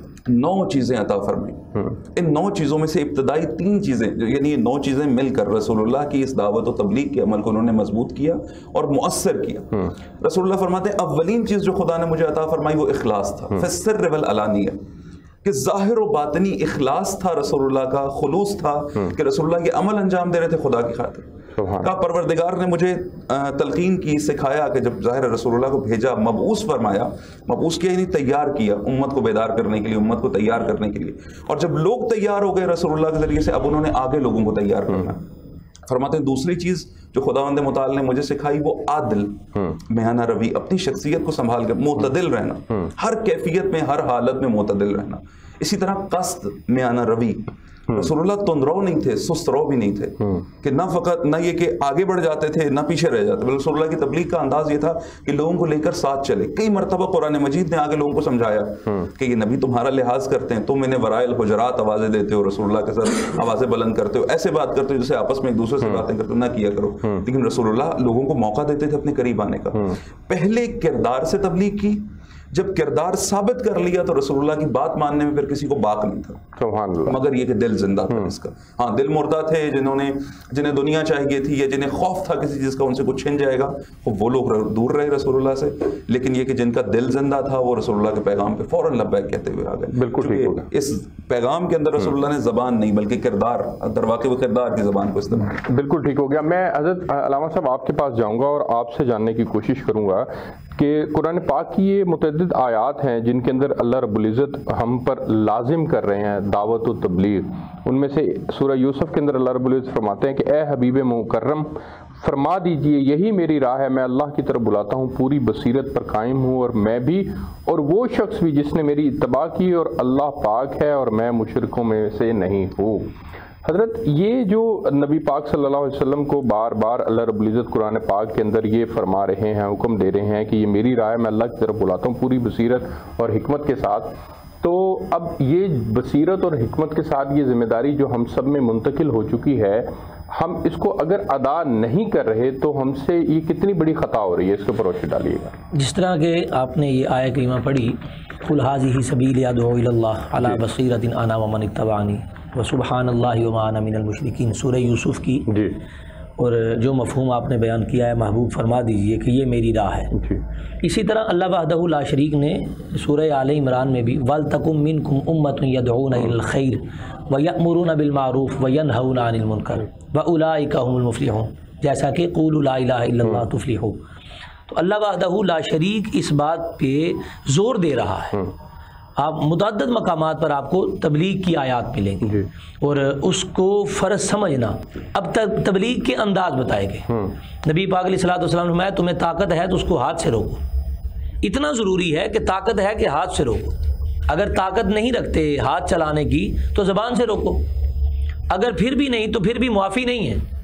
9 چیزیں عطا فرمائی، ان 9 چیزوں میں سے ابتدائی 3 چیزیں، یعنی یہ 9 چیزیں مل کر رسول اللہ کی اس دعوت و تبلیغ کے عمل کو انہوں نے مضبوط کیا اور مؤثر کیا۔ رسول اللہ فرماتے ہیں اولین چیز جو خدا نے مجھے عطا فرمائی وہ اخلاص تھا، فی السر والعلانیہ، کہ ظاہر و باطنی اخلاص تھا رسول اللہ کا، خلوص تھا کہ رسول اللہ یہ عمل انجام دے رہے تھے خدا کی خاطر۔ کہا پروردگار نے مجھے تلقین کی، سکھایا کہ جب ظاہر رسول اللہ کو بھیجا، مبعوث فرمایا، مبعوث کیا یعنی تیار کیا امت کو بیدار کرنے کے لیے، امت کو تیار کرنے کے لیے، اور جب لوگ تیار ہو گئے رسول اللہ کے ذریعے سے، اب انہوں نے آگے لوگوں کو تیار کرنا۔ فرماتے ہیں دوسری چیز جو خداوند متعال نے مجھے سکھائی وہ عادل، میانہ روی، اپنی شخصیت کو سنبھال کر معتدل رہنا، ہر کیفیت میں، ہر حالت میں معتدل رہنا۔ اسی طرح قصد، میانہ روی، رسول اللہ تندرو نہیں تھے، سست رو بھی نہیں تھے، کہ نہ فقط نہ یہ کہ آگے بڑھ جاتے تھے نہ پیچھے رہ جاتے، بلکہ رسول اللہ کی تبلیغ کا انداز یہ تھا کہ لوگوں کو لے کر ساتھ چلے۔ کئی مرتبہ قرآن مجید نے آگے لوگوں کو سمجھایا کہ یہ نبی تمہارا لحاظ کرتے ہیں، تم انہیں ورائے الحجرات آوازیں دیتے ہو، رسول اللہ کے ساتھ آوازیں بلند کرتے ہو، ایسے بات کرتے ہو جیسے آپس میں ایک دوسرے سے باتیں کرتے ہو، نہ کیا کرو۔ لیکن رسول اللہ لوگوں کو موقع دیتے تھے اپنے قریب آنے کا۔ پہلے کردار سے تبلیغ کی، جب کردار ثابت کر لیا تو رسول اللہ کی بات ماننے میں پھر کسی کو باق نہیں تھا، سبحان اللہ، مگر یہ کہ دل زندہ تھا اس کا۔ ہاں، دل مردہ تھے جنہیں دنیا چاہیے تھی یا جنہیں خوف تھا کسی چیز کا ان سے کچھ چھن جائے گا، وہ لوگ دور رہے رسول اللہ سے، لیکن یہ کہ جن کا دل زندہ تھا وہ رسول اللہ کے پیغام پہ فوراً لبیک کہتے ہوئے آ گئے۔ بالکل ٹھیک ہوگا، اس پیغام کے اندر رسول اللہ نے زبان نہیں بلکہ کردار، در واقع وہ کردار کی زبان کو استعمال کیا۔ بالکل ٹھیک ہو گیا۔ میں حضرت علامہ صاحب آپ کے پاس جاؤں گا اور آپ سے جاننے کی کوشش کروں گا کہ قرآن پاک کی یہ متعدد آیات ہیں جن کے اندر اللہ رب العزت ہم پر لازم کر رہے ہیں دعوت و تبلیغ۔ ان میں سے سورہ یوسف کے اندر اللہ رب العزت فرماتے ہیں کہ اے حبیب مکرم فرما دیجئے یہی میری راہ ہے، میں اللہ کی طرف بلاتا ہوں، پوری بصیرت پر قائم ہوں، اور میں بھی اور وہ شخص بھی جس نے میری اتباع کی، اور اللہ پاک ہے اور میں مشرکوں میں سے نہیں ہوں۔ حضرت یہ جو نبی پاک صلی اللہ علیہ وسلم کو بار بار اللہ رب العزت قرآن پاک کے اندر یہ فرما رہے ہیں، حکم دے رہے ہیں کہ یہ میری رائے، میں اللہ کی طرف بلاتا ہوں پوری بصیرت اور حکمت کے ساتھ، تو اب یہ بصیرت اور حکمت کے ساتھ یہ ذمہ داری جو ہم سب میں منتقل ہو چکی ہے، ہم اس کو اگر ادا نہیں کر رہے تو ہم سے یہ کتنی بڑی خطا ہو رہی ہے، اس کے اوپر روشنی ڈالیے گا۔ جس طرح کہ آپ نے یہ آیہ کریمہ پڑھی، قل ھذہ سبیلی ادعو الی اللہ علی بصیرۃ انا ومن اتبعنی وسبحان اللہ وما انا من المشرکین، سورہ یوسف کی جی، اور جو مفہوم آپ نے بیان کیا ہے محبوب فرما دیجئے کہ یہ میری راہ ہے۔ جی، اسی طرح اللہ وحدہ لا شریک نے سورہ آل عمران میں بھی وَلْتَكُن مِّنكُمْ أُمَّةٌ يَدْعُونَ إِلَى الْخَيْرِ وَيَأْمُرُونَ بِالْمَعْرُوفِ وَيَنْهَوْنَ عَنِ الْمُنكَرِ وَأُولَٰئِكَ هُمُ الْمُفْلِحُونَ، جیسا کہ قولوا لا الہ الا اللہ تفلحوا۔ تو اللہ وحدہ لا شریک اس بات پہ زور دے رہا ہے۔ آپ متعدد مقامات پر آپ کو تبلیغ کی آیات ملیں گی اور اس کو فرض سمجھنا۔ اب تک تبلیغ کے انداز بتائے گئے، نبی پاک علیہ الصلوۃ والسلام نے فرمایا تمہیں طاقت ہے تو اس کو ہاتھ سے روکو۔ اتنا ضروری ہے کہ طاقت ہے کہ ہاتھ سے روکو۔ اگر طاقت نہیں رکھتے ہاتھ چلانے کی تو زبان سے روکو، اگر پھر بھی نہیں تو پھر بھی معافی نہیں ہے،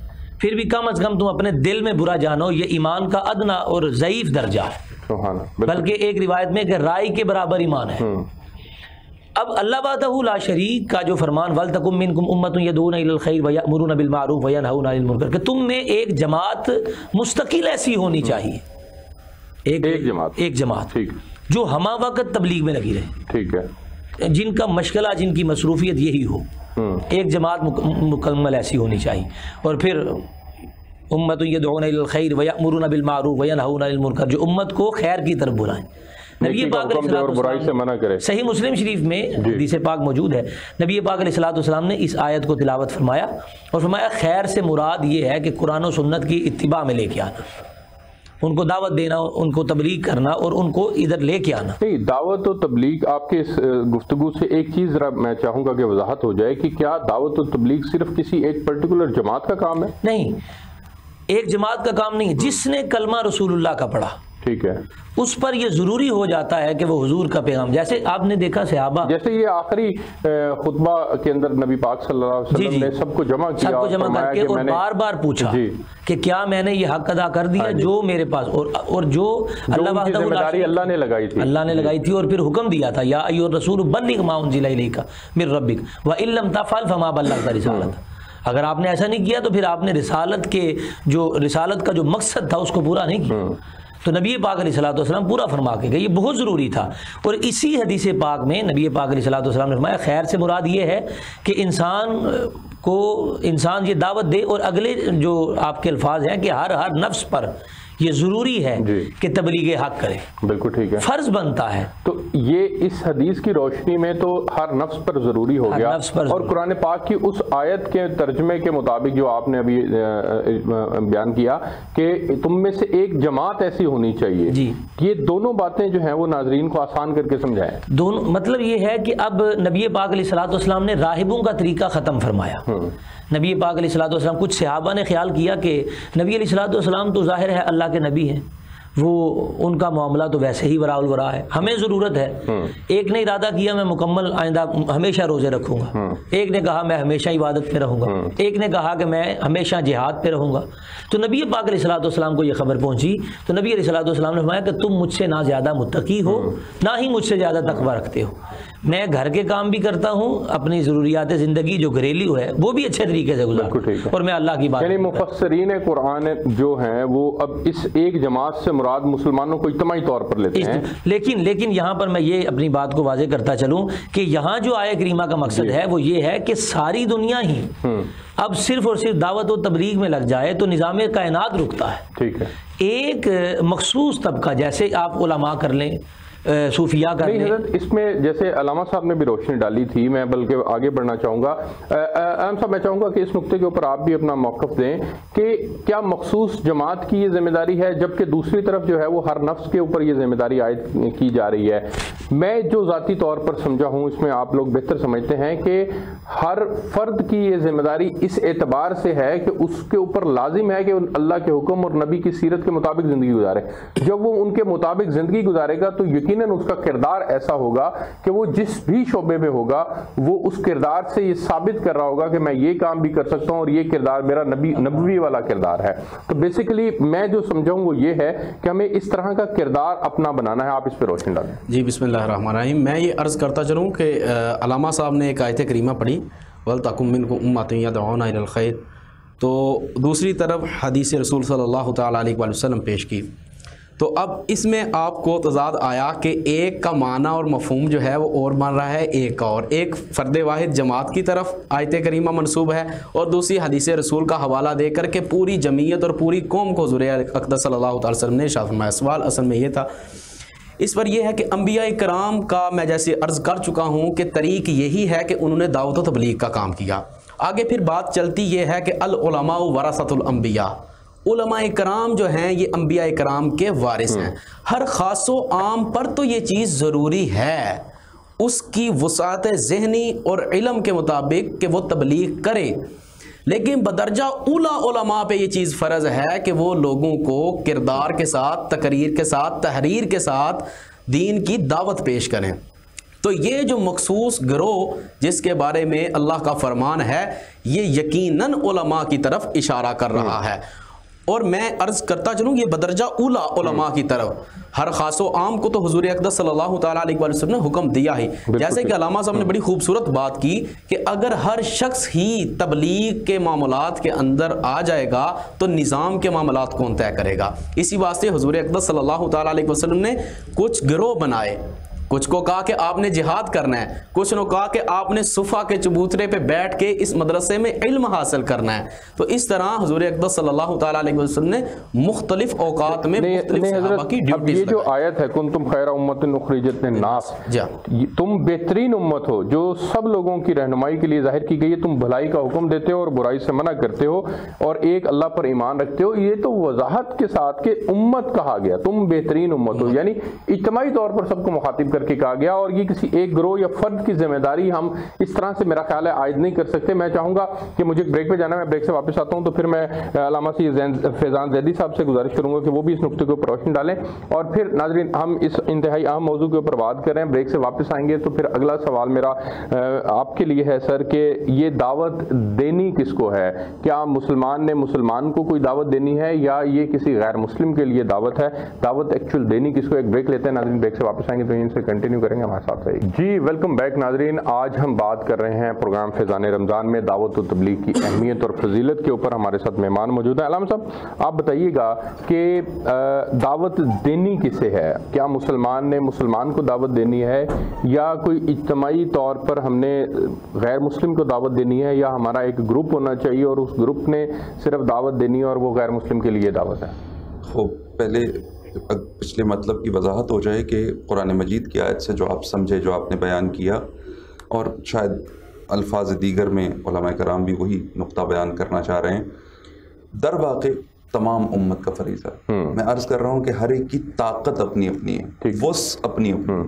پھر بھی کم از کم تم اپنے دل میں برا جانو، یہ ایمان کا ادنا اور ضعیف درجہ ہے، بلکہ ایک روایت میں کہ رائی کے برابر ایمان ہے۔ اب اللہ وحدہ لا شریک کا جو فرمان وَلْتَكُن مِّنكُمْ أُمَّةٌ يَدْعُونَ إِلَى الْخَيْرِ وَيَأْمُرُونَ بِالْمَعْرُوفِ وَيَنْهَوْنَ عَنِ الْمُنكَرِ، کہ تم میں ایک جماعت مستقل ایسی ہونی چاہیے، ایک جماعت جو ہمہ وقت تبلیغ میں لگی رہے، ٹھیک ہے، جن کا مشغلہ، جن کی مصروفیت یہی ہو، ایک جماعت مکمل ایسی ہونی چاہیے۔ اور پھر امت یدعون الی الخیر ویأمرون بالمعروف وینہون عن المنکر، جو امت کو خیر کی طرف بلائیں، نبی پاک علیہ الصلوۃ صحیح مسلم شریف میں حدیث پاک موجود ہے، نبی پاک علیہ الصلوۃ والسلام نے اس آیت کو تلاوت فرمایا اور فرمایا خیر سے مراد یہ ہے کہ قرآن و سنت کی اتباع میں لے کے آنا، ان کو دعوت دینا، ان کو تبلیغ کرنا اور ان کو ادھر لے کے آنا۔ نہیں، دعوت و تبلیغ، آپ کے اس گفتگو سے ایک چیز ذرا میں چاہوں گا کہ وضاحت ہو جائے کہ کیا دعوت و تبلیغ صرف کسی ایک پرٹیکولر جماعت کا کام ہے؟ نہیں، ایک جماعت کا کام نہیں ہے، جس نے کلمہ رسول اللہ کا پڑھا، ٹھیک ہے، اس پر یہ ضروری ہو جاتا ہے کہ وہ حضور کا پیغام، جیسے آپ نے دیکھا صحابہ، جیسے یہ آخری خطبہ کے اندر نبی پاک صلی اللہ علیہ وسلم نے سب کو جمع کیا، سب کو جمع کر کے اور بار بار پوچھا کہ کیا میں نے یہ حق ادا کر دیا جو میرے پاس، اور جو اللہ وحدہ ذمہ داری اللہ نے لگائی تھی، اور پھر حکم دیا تھا یا ایھا الرسول بلغ ما انزل الیک من ربک وان لم تفعل فما بلغت رسالتہ، اگر آپ نے ایسا نہیں کیا تو پھر آپ نے رسالت کا جو مقصد تھا اس کو پورا نہیں کیا۔ تو نبی پاک علیہ الصلوۃ والسلام پورا فرما کے گئے، یہ بہت ضروری تھا۔ اور اسی حدیث پاک میں نبی پاک علیہ الصلوۃ والسلام نے فرمایا خیر سے مراد یہ ہے کہ انسان یہ دعوت دے، اور اگلے جو آپ کے الفاظ ہیں کہ ہر نفس پر یہ ضروری ہے کہ تبلیغ حق کرے، بالکل ٹھیک ہے، فرض بنتا ہے۔ تو یہ اس حدیث کی روشنی میں تو ہر نفس پر ضروری ہو گیا، اور قرآن پاک کی اس آیت کے ترجمے کے مطابق جو آپ نے ابھی بیان کیا کہ تم میں سے ایک جماعت ایسی ہونی چاہیے، یہ دونوں باتیں جو ہیں وہ ناظرین کو آسان کر کے سمجھائیں۔ دونوں مطلب یہ ہے کہ اب نبی پاک علیہ الصلوۃ والسلام نے راہبوں کا طریقہ ختم فرمایا۔ نبی پاک علیہ الصلوۃ والسلام، کچھ صحابہ نے خیال کیا کہ نبی علیہ الصلوۃ والسلام تو ظاہر ہے اللہ کے نبی ہیں، وہ ان کا معاملہ تو ویسے ہی وراء الورا ہے، ہمیں ضرورت ہے۔ ایک نے ارادہ کیا میں مکمل آئندہ ہمیشہ روزے رکھوں گا، ایک نے کہا میں ہمیشہ عبادت پہ رہوں گا، ایک نے کہا کہ میں ہمیشہ جہاد پہ رہوں گا۔ تو نبی پاک علیہ الصلوۃ والسلام کو یہ خبر پہنچی تو نبی علیہ الصلوۃ والسلام نے فرمایا کہ تم مجھ سے نہ زیادہ متقی ہو، نہ ہی مجھ سے زیادہ تقویٰ رکھتے ہو، میں گھر کے کام بھی کرتا ہوں، اپنی ضروریات زندگی جو گھریلو ہے وہ بھی اچھے طریقے سے گزارتا ہوں، اور میں اللہ کی بات، یعنی مفسرین قرآن جو ہیں وہ اب اس ایک جماعت سے مراد مسلمانوں کو اجتماعی طور پر لیتے ہیں۔ لیکن یہاں پر میں یہ اپنی بات کو واضح کرتا چلوں کہ یہاں جو آیہ کریمہ کا مقصد ہے وہ یہ ہے کہ ساری دنیا ہی اب صرف اور صرف دعوت و تبلیغ میں لگ جائے تو نظام کائنات رکتا ہے، ٹھیک ہے، ایک مخصوص طبقہ، جیسے آپ علماء کر لیں، صوفیاء کا نہیں، حضرت اس میں جیسے علامہ صاحب نے بھی روشنی ڈالی تھی، میں بلکہ آگے بڑھنا چاہوں گا، احمد صاحب میں چاہوں گا کہ اس نقطے کے اوپر آپ بھی اپنا موقف دیں کہ کیا مخصوص جماعت کی یہ ذمہ داری ہے، جبکہ دوسری طرف جو ہے وہ ہر نفس کے اوپر یہ ذمہ داری عائد کی جا رہی ہے۔ میں جو ذاتی طور پر سمجھا ہوں، اس میں آپ لوگ بہتر سمجھتے ہیں کہ ہر فرد کی یہ ذمہ داری اس اعتبار سے ہے کہ اس کے اوپر لازم ہے کہ اللہ کے حکم اور نبی کی سیرت کے مطابق زندگی گزارے۔ جب وہ ان کے مطابق زندگی گزارے گا تو یقیناً اس کا کردار ایسا ہوگا کہ وہ جس بھی شعبے میں ہوگا وہ اس کردار سے یہ ثابت کر رہا ہوگا کہ میں یہ کام بھی کر سکتا ہوں اور یہ کردار میرا نبوی والا کردار ہے۔ تو بیسیکلی میں جو سمجھاؤں وہ یہ ہے کہ ہمیں اس طرح کا کردار اپنا بنانا ہے۔ آپ اس پہ روشنی ڈالیں۔ جی بسم اللہ الرحمن الرحیم۔ میں یہ عرض کرتا چلوں کہ علامہ صاحب نے ایک آیت کریمہ پڑھی وَلْتَكُن مِّنكُمْ أُمَّةٌ يَدْعُونَ إِلَى الْخَيْرِ، تو دوسری طرف حدیث رسول صلی اللہ تعالیٰ علیہ وآلہ وسلم پیش کی، تو اب اس میں آپ کو تضاد آیا کہ ایک کا معنی اور مفہوم جو ہے وہ اور بن رہا ہے ایک کا، اور ایک فرد واحد جماعت کی طرف آیت کریمہ منسوب ہے، اور دوسری حدیث رسول کا حوالہ دے کر کے پوری جمعیت اور پوری قوم کو حضور اقدس صلی اللہ تعالی وسلم نے ارشاد فرمایا۔ سوال اصل میں یہ تھا، اس پر یہ ہے کہ انبیاء کرام کا میں جیسے عرض کر چکا ہوں کہ طریق یہی ہے کہ انہوں نے دعوت و تبلیغ کا کام کیا۔ آگے پھر بات چلتی یہ ہے کہ العلماء ورثۃ الانبیاء، علماء کرام جو ہیں یہ انبیاء کرام کے وارث ہیں۔ ہر خاص و عام پر تو یہ چیز ضروری ہے، اس کی وسعت ذہنی اور علم کے مطابق کہ وہ تبلیغ کرے، لیکن بدرجہ اولا علماء پہ یہ چیز فرض ہے کہ وہ لوگوں کو کردار کے ساتھ، تقریر کے ساتھ، تحریر کے ساتھ دین کی دعوت پیش کریں۔ تو یہ جو مخصوص گروہ جس کے بارے میں اللہ کا فرمان ہے یہ یقیناً علماء کی طرف اشارہ کر رہا ہے. اور میں عرض کرتا چلوں یہ بدرجہ اولا علماء کی طرف. ہر خاص و عام کو تو حضور اقدس صلی اللہ تعالیٰ علیہ وسلم نے حکم دیا ہی. جیسے کہ علامہ صاحب نے بڑی خوبصورت بات کی کہ اگر ہر شخص ہی تبلیغ کے معاملات کے اندر آ جائے گا تو نظام کے معاملات کون طے کرے گا. اسی واسطے حضور اقدس صلی اللہ تعالیٰ علیہ وسلم نے کچھ گروہ بنائے. کچھ کو کہا کہ آپ نے جہاد کرنا ہے, کچھ نے کہا کہ آپ نے صفا کے چبوترے پہ بیٹھ کے اس مدرسے میں علم حاصل کرنا ہے. تو اس طرح حضور اقدس صلی اللہ تعالیٰ علیہ وسلم نے مختلف اوقات میں مختلف صحابہ کی ڈیوٹیز. یہ جو آیت ہے کنتم خیر امت اخرجت للناس, تم بہترین امت ہو جو سب لوگوں کی رہنمائی کے لیے ظاہر کی گئی ہے. تم بھلائی کا حکم دیتے ہو اور برائی سے منع کرتے ہو اور ایک اللہ پر ایمان رکھتے ہو. یہ تو وضاحت کے ساتھ کہ امت کہا گیا, تم بہترین امت ہو, یعنی اجتماعی طور پر سب کو مخاطب کر کے کہا گیا. اور یہ کسی ایک گروہ یا فرد کی ذمہ داری ہم اس طرح سے میرا خیال ہے عائد نہیں کر سکتے. میں چاہوں گا کہ مجھے بریک پہ جانا ہے, میں بریک سے واپس آتا ہوں تو پھر میں علامہ فیضان زیدی صاحب سے گزارش کروں گا کہ وہ بھی اس نقطے کے اوپر روشنی ڈالیں. اور پھر ناظرین ہم اس انتہائی اہم موضوع کے اوپر بات کر رہے ہیں. بریک سے واپس آئیں گے تو پھر اگلا سوال میرا آپ کے لیے ہے سر کہ یہ دعوت دینی کس کو ہے؟ کیا مسلمان نے مسلمان کو کوئی دعوت دینی ہے یا یہ کسی غیر مسلم کے لیے دعوت ہے؟ دعوت ایکچوئل دینی کس کو؟ ایک بریک لیتے ہیں ناظرین, بریک سے واپس آئیں گے تو ان سے کنٹینیو کریں گے, ہمارے ساتھ رہیے. جی ویلکم بیک ناظرین. آج ہم بات کر رہے ہیں پروگرام فیضان رمضان میں دعوت و تبلیغ کی اہمیت اور فضیلت کے اوپر. ہمارے ساتھ مہمان موجود ہیں. علامہ صاحب آپ بتائیے گا کہ دعوت دینی کسے ہے؟ کیا مسلمان نے مسلمان کو دعوت دینی ہے یا کوئی اجتماعی طور پر ہم نے غیر مسلم کو دعوت دینی ہے, یا ہمارا ایک گروپ ہونا چاہیے اور اس گروپ نے صرف دعوت دینی ہے اور وہ غیر مسلم کے لیے دعوت ہے؟ پہلے پچھلے مطلب کی وضاحت ہو جائے کہ قرآن مجید کی آیت سے جو آپ سمجھے, جو آپ نے بیان کیا, اور شاید الفاظ دیگر میں علماء کرام بھی وہی نقطہ بیان کرنا چاہ رہے ہیں. در واقع تمام امت کا فریضہ ہے. میں عرض کر رہا ہوں کہ ہر ایک کی طاقت اپنی اپنی ہے, وسع اپنی اپنی.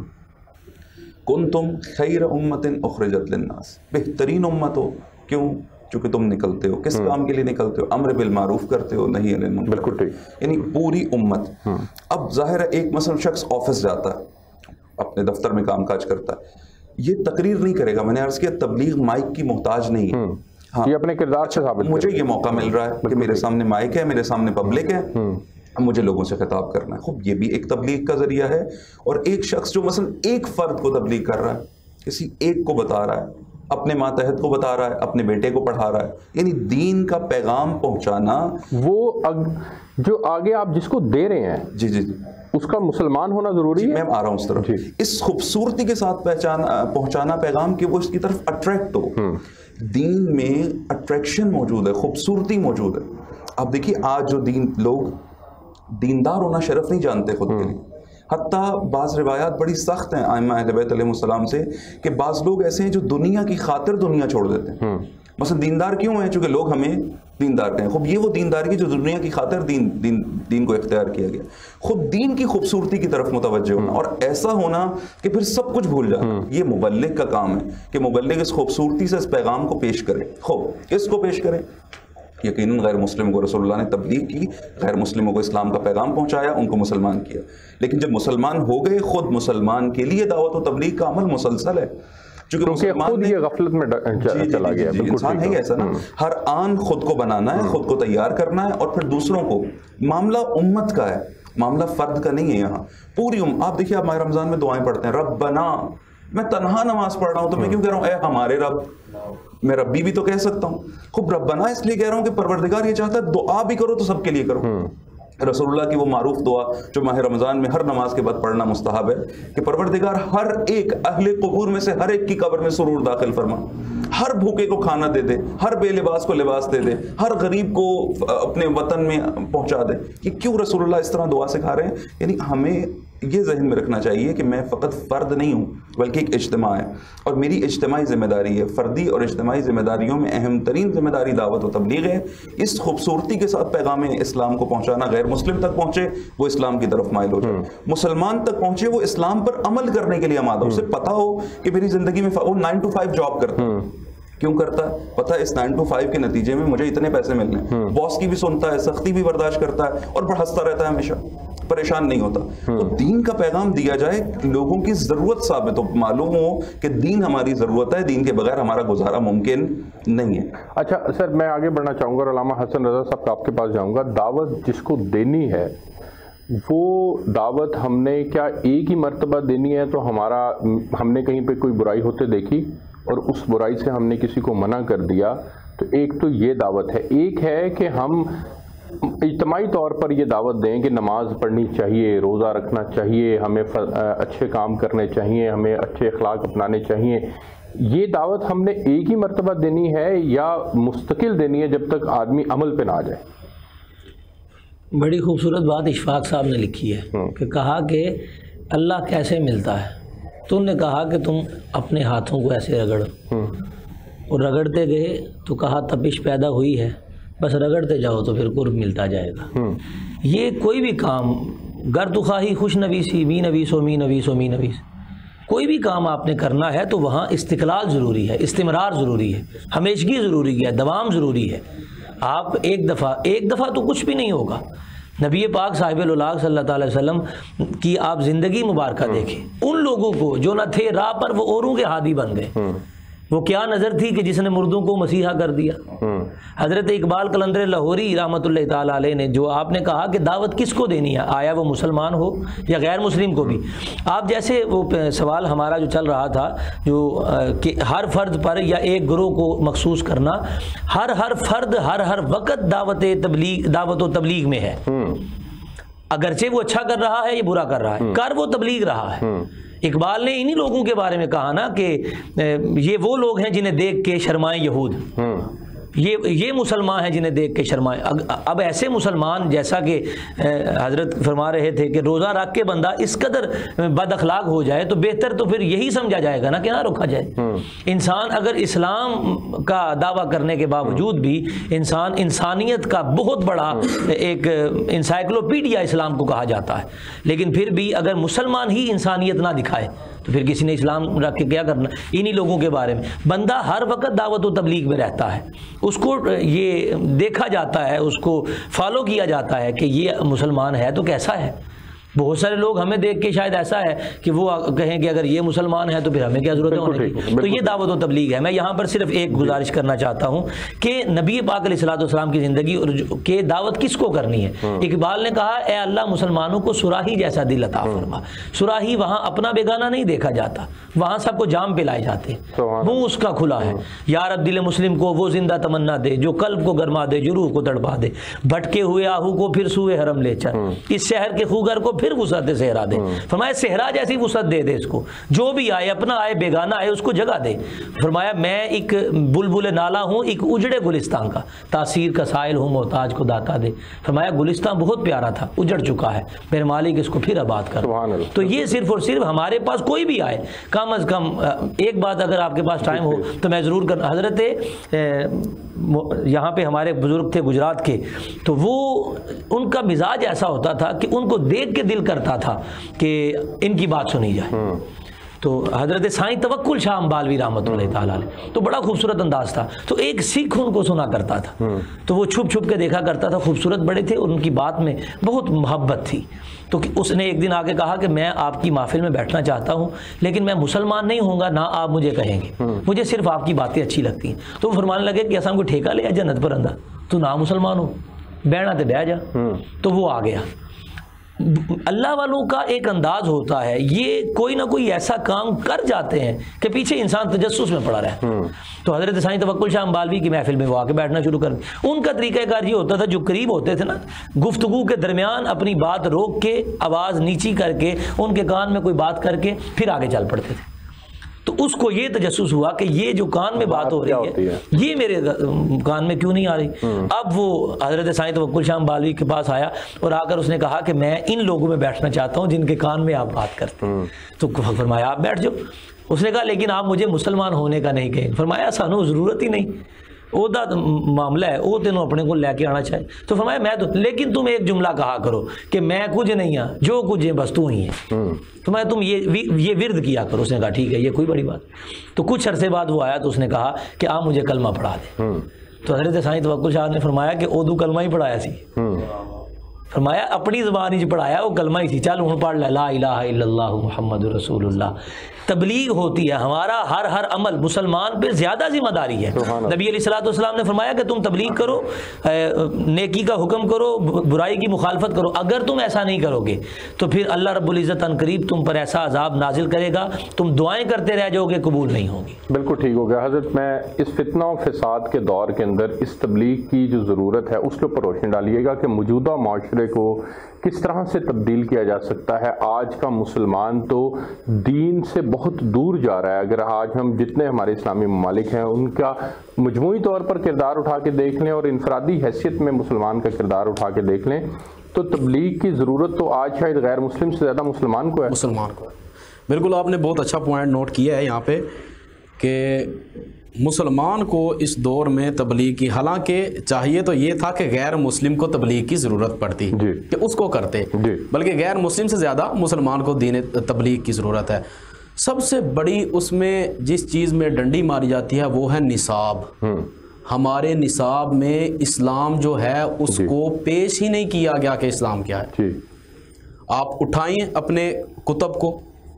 کنتم خیر امت اخرجت للناس, بہترین امت ہو. کیوں؟ چونکہ تم نکلتے ہو. کس کام کے لیے نکلتے ہو؟ امر بالمعروف کرتے ہو, نہیں علی المنکر. بالکل ٹھیک. یعنی پوری امت. اب ظاہر ہے ایک مثلا شخص آفس جاتا ہے, اپنے دفتر میں کام کاج کرتا ہے, یہ تقریر نہیں کرے گا. میں نے عرض کیا تبلیغ مائک کی محتاج نہیں ہے. ہاں, یہ اپنے کردار سے ثابت. مجھے یہ موقع مل رہا ہے کہ میرے سامنے مائک ہے, میرے سامنے پبلک ہے, مجھے لوگوں سے خطاب کرنا ہے. خوب یہ بھی ایک تبلیغ کا ذریعہ ہے. اور ایک شخص جو مثلا ایک فرد کو تبلیغ کر رہا ہے, کسی ایک کو بتا رہا ہے, اپنے ماتحت کو بتا رہا ہے, اپنے بیٹے کو پڑھا رہا ہے, یعنی دین کا پیغام پہنچانا. وہ جو آگے آپ جس کو دے رہے ہیں جی جی اس کا مسلمان ہونا ضروری ہے. میں آ رہا ہوں اس طرف. اس خوبصورتی کے ساتھ پہنچانا پیغام کہ وہ اس کی طرف اٹریکٹ ہو. دین میں اٹریکشن موجود ہے, خوبصورتی موجود ہے. آپ دیکھیے آج جو لوگ دیندار ہونا شرف نہیں جانتے خود کے لیے. حتیٰ بعض روایات بڑی سخت ہیں ائمہ اہل بیت علیہ السلام سے کہ بعض لوگ ایسے ہیں جو دنیا کی خاطر دنیا چھوڑ دیتے ہیں. مثلا دیندار کیوں ہیں؟ چونکہ لوگ ہمیں دیندار کہیں. خود یہ وہ دینداری کی جو دنیا کی خاطر دین کو اختیار کیا گیا. خود دین کی خوبصورتی کی طرف متوجہ ہونا اور ایسا ہونا کہ پھر سب کچھ بھول جانا. یہ مبلغ کا کام ہے کہ مبلغ اس خوبصورتی سے اس پیغام کو پیش کرے. خوب اس کو پیش کرے. یقیناً غیر مسلم کو رسول اللہ نے تبلیغ کی, غیر مسلموں کو اسلام کا پیغام پہنچایا, ان کو مسلمان کیا. لیکن جب مسلمان ہو گئے, خود مسلمان کے لیے دعوت و تبلیغ کا عمل مسلسل ہے. چونکہ خود یہ غفلت میں چلا گیا. انسان ہے ایسا نا, ہر آن خود کو بنانا ہے, خود کو تیار کرنا ہے اور پھر دوسروں کو. معاملہ امت کا ہے, معاملہ فرد کا نہیں ہے. یہاں پوری آپ دیکھیے, آپ ماہ رمضان میں دعائیں پڑھتے ہیں, ربنا. میں تنہا نماز پڑھ رہا ہوں تو میں کیوں کہہ رہا ہوں اے ہمارے رب؟ میں ربی بھی تو کہہ سکتا ہوں. خوب ربنا اس لیے کہہ رہا ہوں کہ پروردگار یہ چاہتا ہے دعا بھی کرو تو سب کے لیے کرو. رسول اللہ کی وہ معروف دعا جو ماہ رمضان میں ہر نماز کے بعد پڑھنا مستحب ہے کہ پروردگار ہر ایک اہل قبور میں سے ہر ایک کی قبر میں سرور داخل فرما, ہر بھوکے کو کھانا دے دے, ہر بے لباس کو لباس دے دے, ہر غریب کو اپنے وطن میں پہنچا دے. یہ کیوں رسول اللہ اس طرح دعا سکھا رہے ہیں؟ یعنی ہمیں یہ ذہن میں رکھنا چاہیے کہ میں فقط فرد نہیں ہوں بلکہ ایک اجتماع ہے اور میری اجتماعی ذمہ داری ہے. فردی اور اجتماعی ذمہ داریوں میں اہم ترین ذمہ داری دعوت و تبلیغ ہے. اس خوبصورتی کے ساتھ پیغام اسلام کو پہنچانا. غیر مسلم تک پہنچے وہ اسلام کی طرف مائل ہو جائے, مسلمان تک پہنچے وہ اسلام پر عمل کرنے کے لیے آمادہ. اسے پتا ہو کہ میری زندگی میں وہ 9 to 5 جاب کرتا ہے. کیوں کرتا ہے؟ پتہ ہے اس 9 to 5 کے نتیجے میں مجھے اتنے پیسے ملنے ہیں. باس کی بھی سنتا ہے, سختی بھی برداشت کرتا ہے اور پھر ہنستا رہتا ہے ہمیشہ. پریشان نہیں ہوتا. تو دین کا پیغام دیا جائے, لوگوں کی ضرورت ثابت ہو, معلوم ہو کہ دین ہماری ضرورت ہے, دین کے بغیر ہمارا گزارا ممکن نہیں ہے. اچھا سر, میں آگے بڑھنا چاہوں گا, علامہ حسن رضا صاحب آپ کے پاس جاؤں گا. دعوت جس کو دینی ہے وہ دعوت ہم نے کیا ایک ہی مرتبہ دینی ہے تو ہم نے کہیں پہ کوئی برائی ہوتے دیکھی اور اس برائی سے ہم نے کسی کو منع کر دیا, تو ایک تو یہ دعوت ہے. ایک ہے کہ ہم اجتماعی طور پر یہ دعوت دیں کہ نماز پڑھنی چاہیے, روزہ رکھنا چاہیے, ہمیں اچھے کام کرنے چاہیے, ہمیں اچھے اخلاق اپنانے چاہیے. یہ دعوت ہم نے ایک ہی مرتبہ دینی ہے یا مستقل دینی ہے جب تک آدمی عمل پہ نہ آ جائے؟ بڑی خوبصورت بات اشفاق صاحب نے لکھی ہے کہ کہا کہ اللہ کیسے ملتا ہے. تم نے کہا کہ تم اپنے ہاتھوں کو ایسے رگڑو, اور رگڑتے گئے تو کہا تپش پیدا ہوئی ہے, بس رگڑتے جاؤ تو پھر قرب ملتا جائے گا. یہ کوئی بھی کام, گر تو خواہی خوش نویسی می نویسو می نویسو می نویس, کوئی بھی کام آپ نے کرنا ہے تو وہاں استقلال ضروری ہے, استمرار ضروری ہے, ہمیشگی ضروری ہے, دوام ضروری ہے. آپ ایک دفعہ تو کچھ بھی نہیں ہوگا. نبی پاک صاحب الولاغ صلی اللہ علیہ وسلم کی آپ زندگی مبارکہ دیکھیں, ان لوگوں کو جو نہ تھے راہ پر وہ اوروں کے ہادی بن گئے. وہ کیا نظر تھی کہ جس نے مردوں کو مسیحا کر دیا. حضرت اقبال قلندر لاہوری رحمۃ اللہ تعالیٰ علیہ نے, جو آپ نے کہا کہ دعوت کس کو دینی ہے, آیا وہ مسلمان ہو یا غیر مسلم کو بھی. آپ جیسے وہ سوال ہمارا جو چل رہا تھا جو کہ ہر فرد پر یا ایک گروہ کو مخصوص کرنا, ہر فرد ہر وقت دعوت و تبلیغ میں ہے. اگرچہ وہ اچھا کر رہا ہے یا برا کر رہا ہے, کر وہ تبلیغ رہا ہے. اقبال نے انہی لوگوں کے بارے میں کہا نا کہ یہ وہ لوگ ہیں جنہیں دیکھ کے شرمائیں یہود, یہ مسلمان ہیں جنہیں دیکھ کے شرمائیں. اب ایسے مسلمان, جیسا کہ حضرت فرما رہے تھے کہ روزہ رکھ کے بندہ اس قدر بد اخلاق ہو جائے تو بہتر تو پھر یہی سمجھا جائے گا نا کہ نہ روکا جائے. انسان اگر اسلام کا دعویٰ کرنے کے باوجود بھی انسانیت کا بہت بڑا ایک انسائکلوپیڈیا اسلام کو کہا جاتا ہے, لیکن پھر بھی اگر مسلمان ہی انسانیت نہ دکھائے تو پھر کسی نے اسلام رکھ کے کیا کرنا. انہی لوگوں کے بارے میں بندہ ہر وقت دعوت و تبلیغ میں رہتا ہے, اس کو یہ دیکھا جاتا ہے, اس کو فالو کیا جاتا ہے کہ یہ مسلمان ہے تو کیسا ہے. بہت سارے لوگ ہمیں دیکھ کے شاید ایسا ہے کہ وہ کہیں کہ اگر یہ مسلمان ہے تو پھر ہمیں کیا ضرورت ہے ہونے کی. تو یہ دعوت و تبلیغ ہے. میں یہاں پر صرف ایک گزارش کرنا چاہتا ہوں کہ نبی پاک علیہ الصلوۃ والسلام کی زندگی کہ دعوت کس کو کرنی ہے. اقبال نے کہا اے اللہ مسلمانوں کو سراہی جیسا دل عطا فرما. سراہی وہاں اپنا بیگانہ نہیں دیکھا جاتا, وہاں سب کو جام پلائے جاتے, منہ اس کا کھلا ہے. یا رب دل مسلم کو وہ زندہ تمنا دے جو قلب کو گرما دے, جو روح کو تڑپا دے. بھٹکے ہوئے آہو کو پھر سوئے حرم لے چل, اس شہر کے خوگر کو پھر وسعت صحرا دے. فرمایا صحرا جیسی وسعت دے دے اس کو, جو بھی آئے اپنا آئے بیگانہ آئے اس کو جگہ دے. فرمایا میں ایک بلبل نالا ہوں ایک اجڑے گلستان کا, تاثیر کا سائل ہوں محتاج کو داتا دے. فرمایا گلستان بہت پیارا تھا, اجڑ چکا ہے, میرے مالک اس کو پھر آباد کر. تو یہ صرف اور صرف ہمارے پاس کوئی بھی آئے, کم از کم ایک بات اگر آپ کے پاس ٹائم ہو تو میں ضرور کرنا. حضرت یہاں پہ ہمارے بزرگ تھے گجرات کے, تو وہ ان کا مزاج ایسا ہوتا تھا کہ ان کو دیکھ کے دل کرتا تھا کہ ان کی بات سنی جائے. تو حضرت سائیں توکل شاہ امبالوی رحمۃ اللہ تعالیٰ علیہ, تو بڑا خوبصورت انداز تھا. تو ایک سکھ ان کو سنا کرتا تھا, تو وہ چھپ چھپ کے دیکھا کرتا تھا. خوبصورت بڑے تھے اور ان کی بات میں بہت محبت تھی. تو اس نے ایک دن آ کے کہا کہ میں آپ کی محفل میں بیٹھنا چاہتا ہوں, لیکن میں مسلمان نہیں ہوں گا, نہ آپ مجھے کہیں گے, مجھے صرف آپ کی باتیں اچھی لگتی ہیں. تو وہ فرمانے لگے کہ ایسا ہم کو ٹھیکہ لیا جنت پر اندھا, تو نہ مسلمان ہو, بیٹھنا تو بیٹھ جا. تو وہ آ گیا. اللہ والوں کا ایک انداز ہوتا ہے, یہ کوئی نہ کوئی ایسا کام کر جاتے ہیں کہ پیچھے انسان تجسس میں پڑا رہے. تو حضرت سائیں توکل شاہ امبالوی کی محفل میں وہ آ کے بیٹھنا شروع کر دیا. ان کا طریقہ کار یہ ہوتا تھا, جو قریب ہوتے تھے نا, گفتگو کے درمیان اپنی بات روک کے آواز نیچی کر کے ان کے کان میں کوئی بات کر کے پھر آگے چل پڑتے تھے. تو اس کو یہ تجسس ہوا کہ یہ جو کان میں بات ہو رہی ہے یہ میرے کان میں کیوں نہیں آ رہی. اب وہ حضرت سائیں توکل شاہ امبالوی کے پاس آیا اور آ کر اس نے کہا کہ میں ان لوگوں میں بیٹھنا چاہتا ہوں جن کے کان میں آپ بات کرتے ہیں. تو فرمایا آپ بیٹھ جاؤ. اس نے کہا لیکن آپ مجھے مسلمان ہونے کا نہیں کہیں. فرمایا سانو ضرورت ہی نہیں, عہدہ معاملہ ہے, وہ تینوں اپنے کو لے کے آنا چاہیے. تو فرمایا میں تو, لیکن تم ایک جملہ کہا کرو کہ میں کچھ نہیں ہاں, جو کچھ ہے بس تو ہی ہے. تو میں تم یہ ورد کیا کرو. اس نے کہا ٹھیک ہے, یہ کوئی بڑی بات. تو کچھ عرصے بعد وہ آیا تو اس نے کہا کہ آپ مجھے کلمہ پڑھا دیں. تو حضرت سائیں توکل شاہ نے فرمایا کہ اردو کلمہ ہی پڑھایا سی. فرمایا اپنی زبان ہی پڑھایا, وہ کلمہ ہی تھی, چل ہوں پڑھ لے لا الہ الا اللہ محمد رسول اللہ. تبلیغ ہوتی ہے, ہمارا ہر عمل مسلمان پہ زیادہ ذمہ داری ہے. نبی علیہ الصلوۃ والسلام نے فرمایا کہ تم تبلیغ کرو, نیکی کا حکم کرو, برائی کی مخالفت کرو. اگر تم ایسا نہیں کرو گے تو پھر اللہ رب العزت عنقریب تم پر ایسا عذاب نازل کرے گا, تم دعائیں کرتے رہ جاؤ گے, قبول نہیں ہوگی. بالکل ٹھیک ہو گیا حضرت. میں اس فتنہ و فساد کے دور کے اندر اس تبلیغ کی جو ضرورت ہے اس کے اوپر روشنی ڈالیے گا کہ موجودہ معاشرے کو کس طرح سے تبدیل کیا جا سکتا ہے. آج کا مسلمان تو دین سے بہت دور جا رہا ہے. اگر آج ہم جتنے ہمارے اسلامی ممالک ہیں ان کا مجموعی طور پر کردار اٹھا کے دیکھ لیں اور انفرادی حیثیت میں مسلمان کا کردار اٹھا کے دیکھ لیں تو تبلیغ کی ضرورت تو آج شاید غیر مسلم سے زیادہ مسلمان کو ہے. مسلمان کو بالکل. آپ نے بہت اچھا پوائنٹ نوٹ کیا ہے یہاں پہ کہ مسلمان کو اس دور میں تبلیغ کی, حالانکہ چاہیے تو یہ تھا کہ غیر مسلم کو تبلیغ کی ضرورت پڑتی کہ اس کو کرتے, بلکہ غیر مسلم سے زیادہ مسلمان کو دین تبلیغ کی ضرورت ہے. سب سے بڑی اس میں جس چیز میں ڈنڈی ماری جاتی ہے وہ ہے نصاب. ہمارے نصاب میں اسلام جو ہے اس کو پیش ہی نہیں کیا گیا کہ اسلام کیا ہے. آپ اٹھائیں اپنے کتب کو,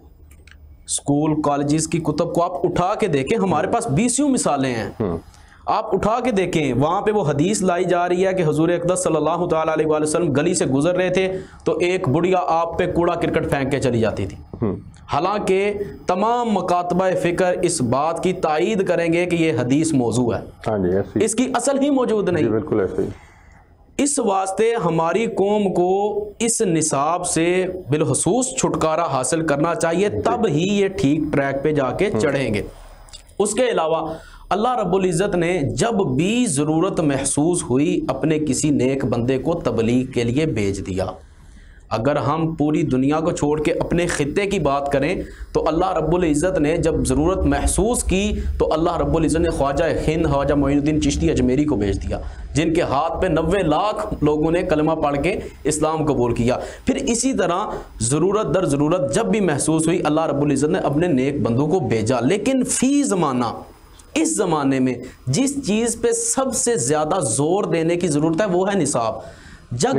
اسکول کالجز کی کتب کو آپ اٹھا کے دیکھیں, ہمارے پاس 20 مثالیں ہیں. آپ اٹھا کے دیکھیں, وہاں پہ وہ حدیث لائی جا رہی ہے کہ حضور اقدس صلی اللہ تعالیٰ علیہ وآلہ وسلم گلی سے گزر رہے تھے تو ایک بڑھیا آپ پہ کوڑا کرکٹ پھینک کے چلی جاتی تھی. حالانکہ تمام مکاتبہ فکر اس بات کی تائید کریں گے کہ یہ حدیث موضوع ہے, اس کی اصل ہی موجود نہیں. بالکل ایسے ہی. اس واسطے ہماری قوم کو اس نصاب سے بالخصوص چھٹکارا حاصل کرنا چاہیے, تب ہی یہ ٹھیک ٹریک پہ جا کے چڑھیں گے. اس کے علاوہ اللہ رب العزت نے جب بھی ضرورت محسوس ہوئی اپنے کسی نیک بندے کو تبلیغ کے لیے بھیج دیا. اگر ہم پوری دنیا کو چھوڑ کے اپنے خطے کی بات کریں تو اللہ رب العزت نے جب ضرورت محسوس کی تو اللہ رب العزت نے خواجہ ہند خواجہ معین الدین چشتی اجمیری کو بھیج دیا, جن کے ہاتھ پہ 90 لاکھ لوگوں نے کلمہ پڑھ کے اسلام قبول کیا. پھر اسی طرح ضرورت در ضرورت جب بھی محسوس ہوئی اللہ رب العزت نے اپنے نیک بندوں کو بھیجا. لیکن فی زمانہ, اس زمانے میں جس چیز پہ سب سے زیادہ زور دینے کی ضرورت ہے وہ ہے نصاب. جب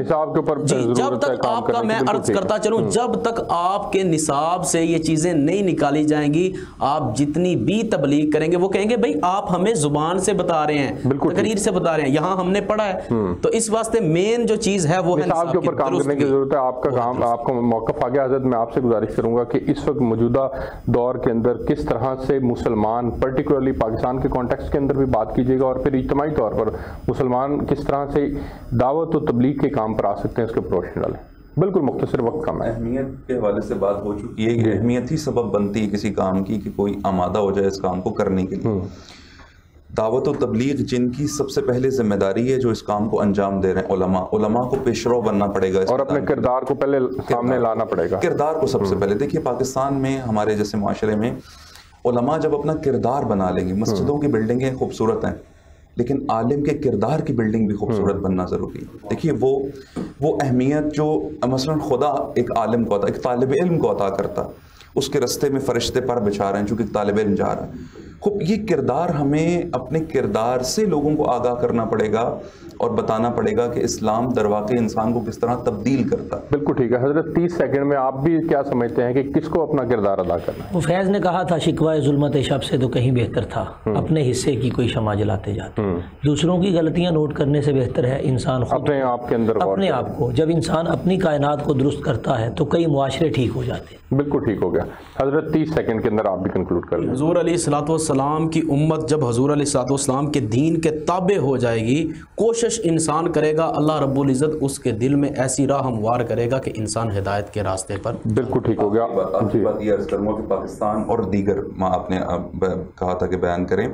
تک آپ کا, میں عرض کرتا چلوں, جب تک آپ کے نصاب سے یہ چیزیں نہیں نکالی جائیں گی, آپ جتنی بھی تبلیغ کریں گے وہ کہیں گے بھائی آپ ہمیں زبان سے بتا رہے ہیں, تقریر سے بتا رہے ہیں, یہاں ہم نے پڑھا ہے. تو اس واسطے مین جو چیز ہے وہ ہے نصاب کے اوپر کام کرنے کی ضرورت ہے. آپ کا کام, آپ کا موقف آ گیا. حضرت میں آپ سے گزارش کروں گا کہ اس وقت موجودہ دور کے اندر کس طرح سے مسلمان, پرٹیکولرلی پاکستان کے کانٹیکسٹ کے اندر بھی بات کیجیے گا, اور پھر اجتماعی طور پر مسلمان کس طرح سے دعوت و تبلیغ کے کام پر آ سکتے ہیں, اس کے روشنی ڈالیں. بالکل مختصر وقت کم ہے. اہمیت کے حوالے سے بات ہو چکی ہے کہ اہمیت ہی سبب بنتی ہے کسی کام کی کہ کوئی آمادہ ہو جائے اس کام کو کرنے کے لیے. دعوت و تبلیغ جن کی سب سے پہلے ذمہ داری ہے جو اس کام کو انجام دے رہے ہیں علماء کو پیشرو بننا پڑے گا, اور اپنے کردار کو پہلے سامنے لانا پڑے گا. کردار کو سب سے پہلے دیکھیے, پاکستان میں ہمارے جیسے معاشرے میں علماء جب اپنا کردار بنا لیں گے, مسجدوں کی بلڈنگیں خوبصورت ہیں لیکن عالم کے کردار کی بلڈنگ بھی خوبصورت بننا ضروری ہے. دیکھیے وہ اہمیت جو مثلا خدا ایک عالم کو عطا, ایک طالب علم کو عطا کرتا, اس کے رستے میں فرشتے پر بچھا رہے ہیں چونکہ طالب علم جا رہا ہے. خوب یہ کردار, ہمیں اپنے کردار سے لوگوں کو آگاہ کرنا پڑے گا اور بتانا پڑے گا کہ اسلام در واقع انسان کو کس طرح تبدیل کرتا. بالکل ٹھیک ہے. حضرت 30 سیکنڈ میں آپ بھی کیا سمجھتے ہیں کہ کس کو اپنا کردار ادا کرنا ہے؟ وہ فیض نے کہا تھا شکوائے ظلمت شب سے تو کہیں بہتر تھا اپنے حصے کی کوئی شمع جلاتے جاتے. دوسروں کی غلطیاں نوٹ کرنے سے بہتر ہے انسان خود اپنے آپ کے اندر اپنے آپ کو, جب انسان اپنی کائنات کو درست کرتا ہے تو کئی معاشرے ٹھیک ہو جاتے ہیں. بالکل ٹھیک ہو گیا. حضرت 30 سیکنڈ کے اندر آپ بھی کنکلوڈ کر لیں. حضور علیہ الصلوۃ والسلام کی امت جب حضور علیہ الصلوۃ والسلام کے دین کے تابع ہو جائے گی, کوشش انسان کرے گا, اللہ رب العزت اس کے دل میں ایسی راہ ہموار کرے گا کہ انسان ہدایت کے راستے پر. بالکل ٹھیک ہو گیا. جی بات یہ عرض کروں گا کہ پاکستان اور دیگر آپ نے کہا تھا کہ بیان کریں,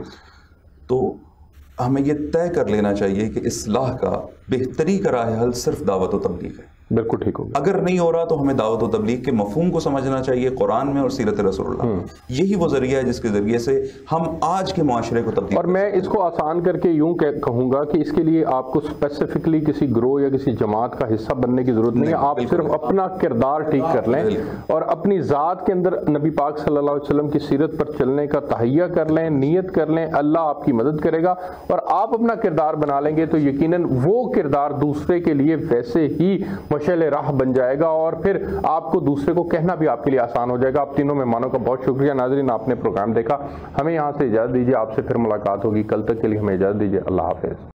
تو ہمیں یہ طے کر لینا چاہیے کہ اصلاح کا بہتری کا راہ حل صرف دعوت و تبلیغ ہے. بالکل ٹھیک ہوگا. اگر نہیں ہو رہا تو ہمیں دعوت و تبلیغ کے مفہوم کو سمجھنا چاہیے قرآن میں اور سیرت رسول اللہ. یہی وہ ذریعہ ہے جس کے ذریعے سے ہم آج کے معاشرے کو تبدیل. اور میں اس کو آسان کر کے یوں کہوں گا کہ اس کے لیے آپ کو اسپیسیفکلی کسی گروہ یا کسی جماعت کا حصہ بننے کی ضرورت نہیں ہے. آپ صرف اپنا کردار ٹھیک کر لیں اور اپنی ذات کے اندر نبی پاک صلی اللہ علیہ وسلم کی سیرت پر چلنے کا تہیہ کر لیں, نیت کر لیں, اللہ آپ کی مدد کرے گا. اور آپ اپنا کردار بنا لیں گے تو یقیناً وہ کردار دوسرے کے لیے ویسے ہی مشعل راہ بن جائے گا, اور پھر آپ کو دوسرے کو کہنا بھی آپ کے لیے آسان ہو جائے گا. آپ تینوں مہمانوں کا بہت شکریہ. ناظرین, آپ نے پروگرام دیکھا, ہمیں یہاں سے اجازت دیجیے, آپ سے پھر ملاقات ہوگی. کل تک کے لیے ہمیں اجازت دیجیے. اللہ حافظ.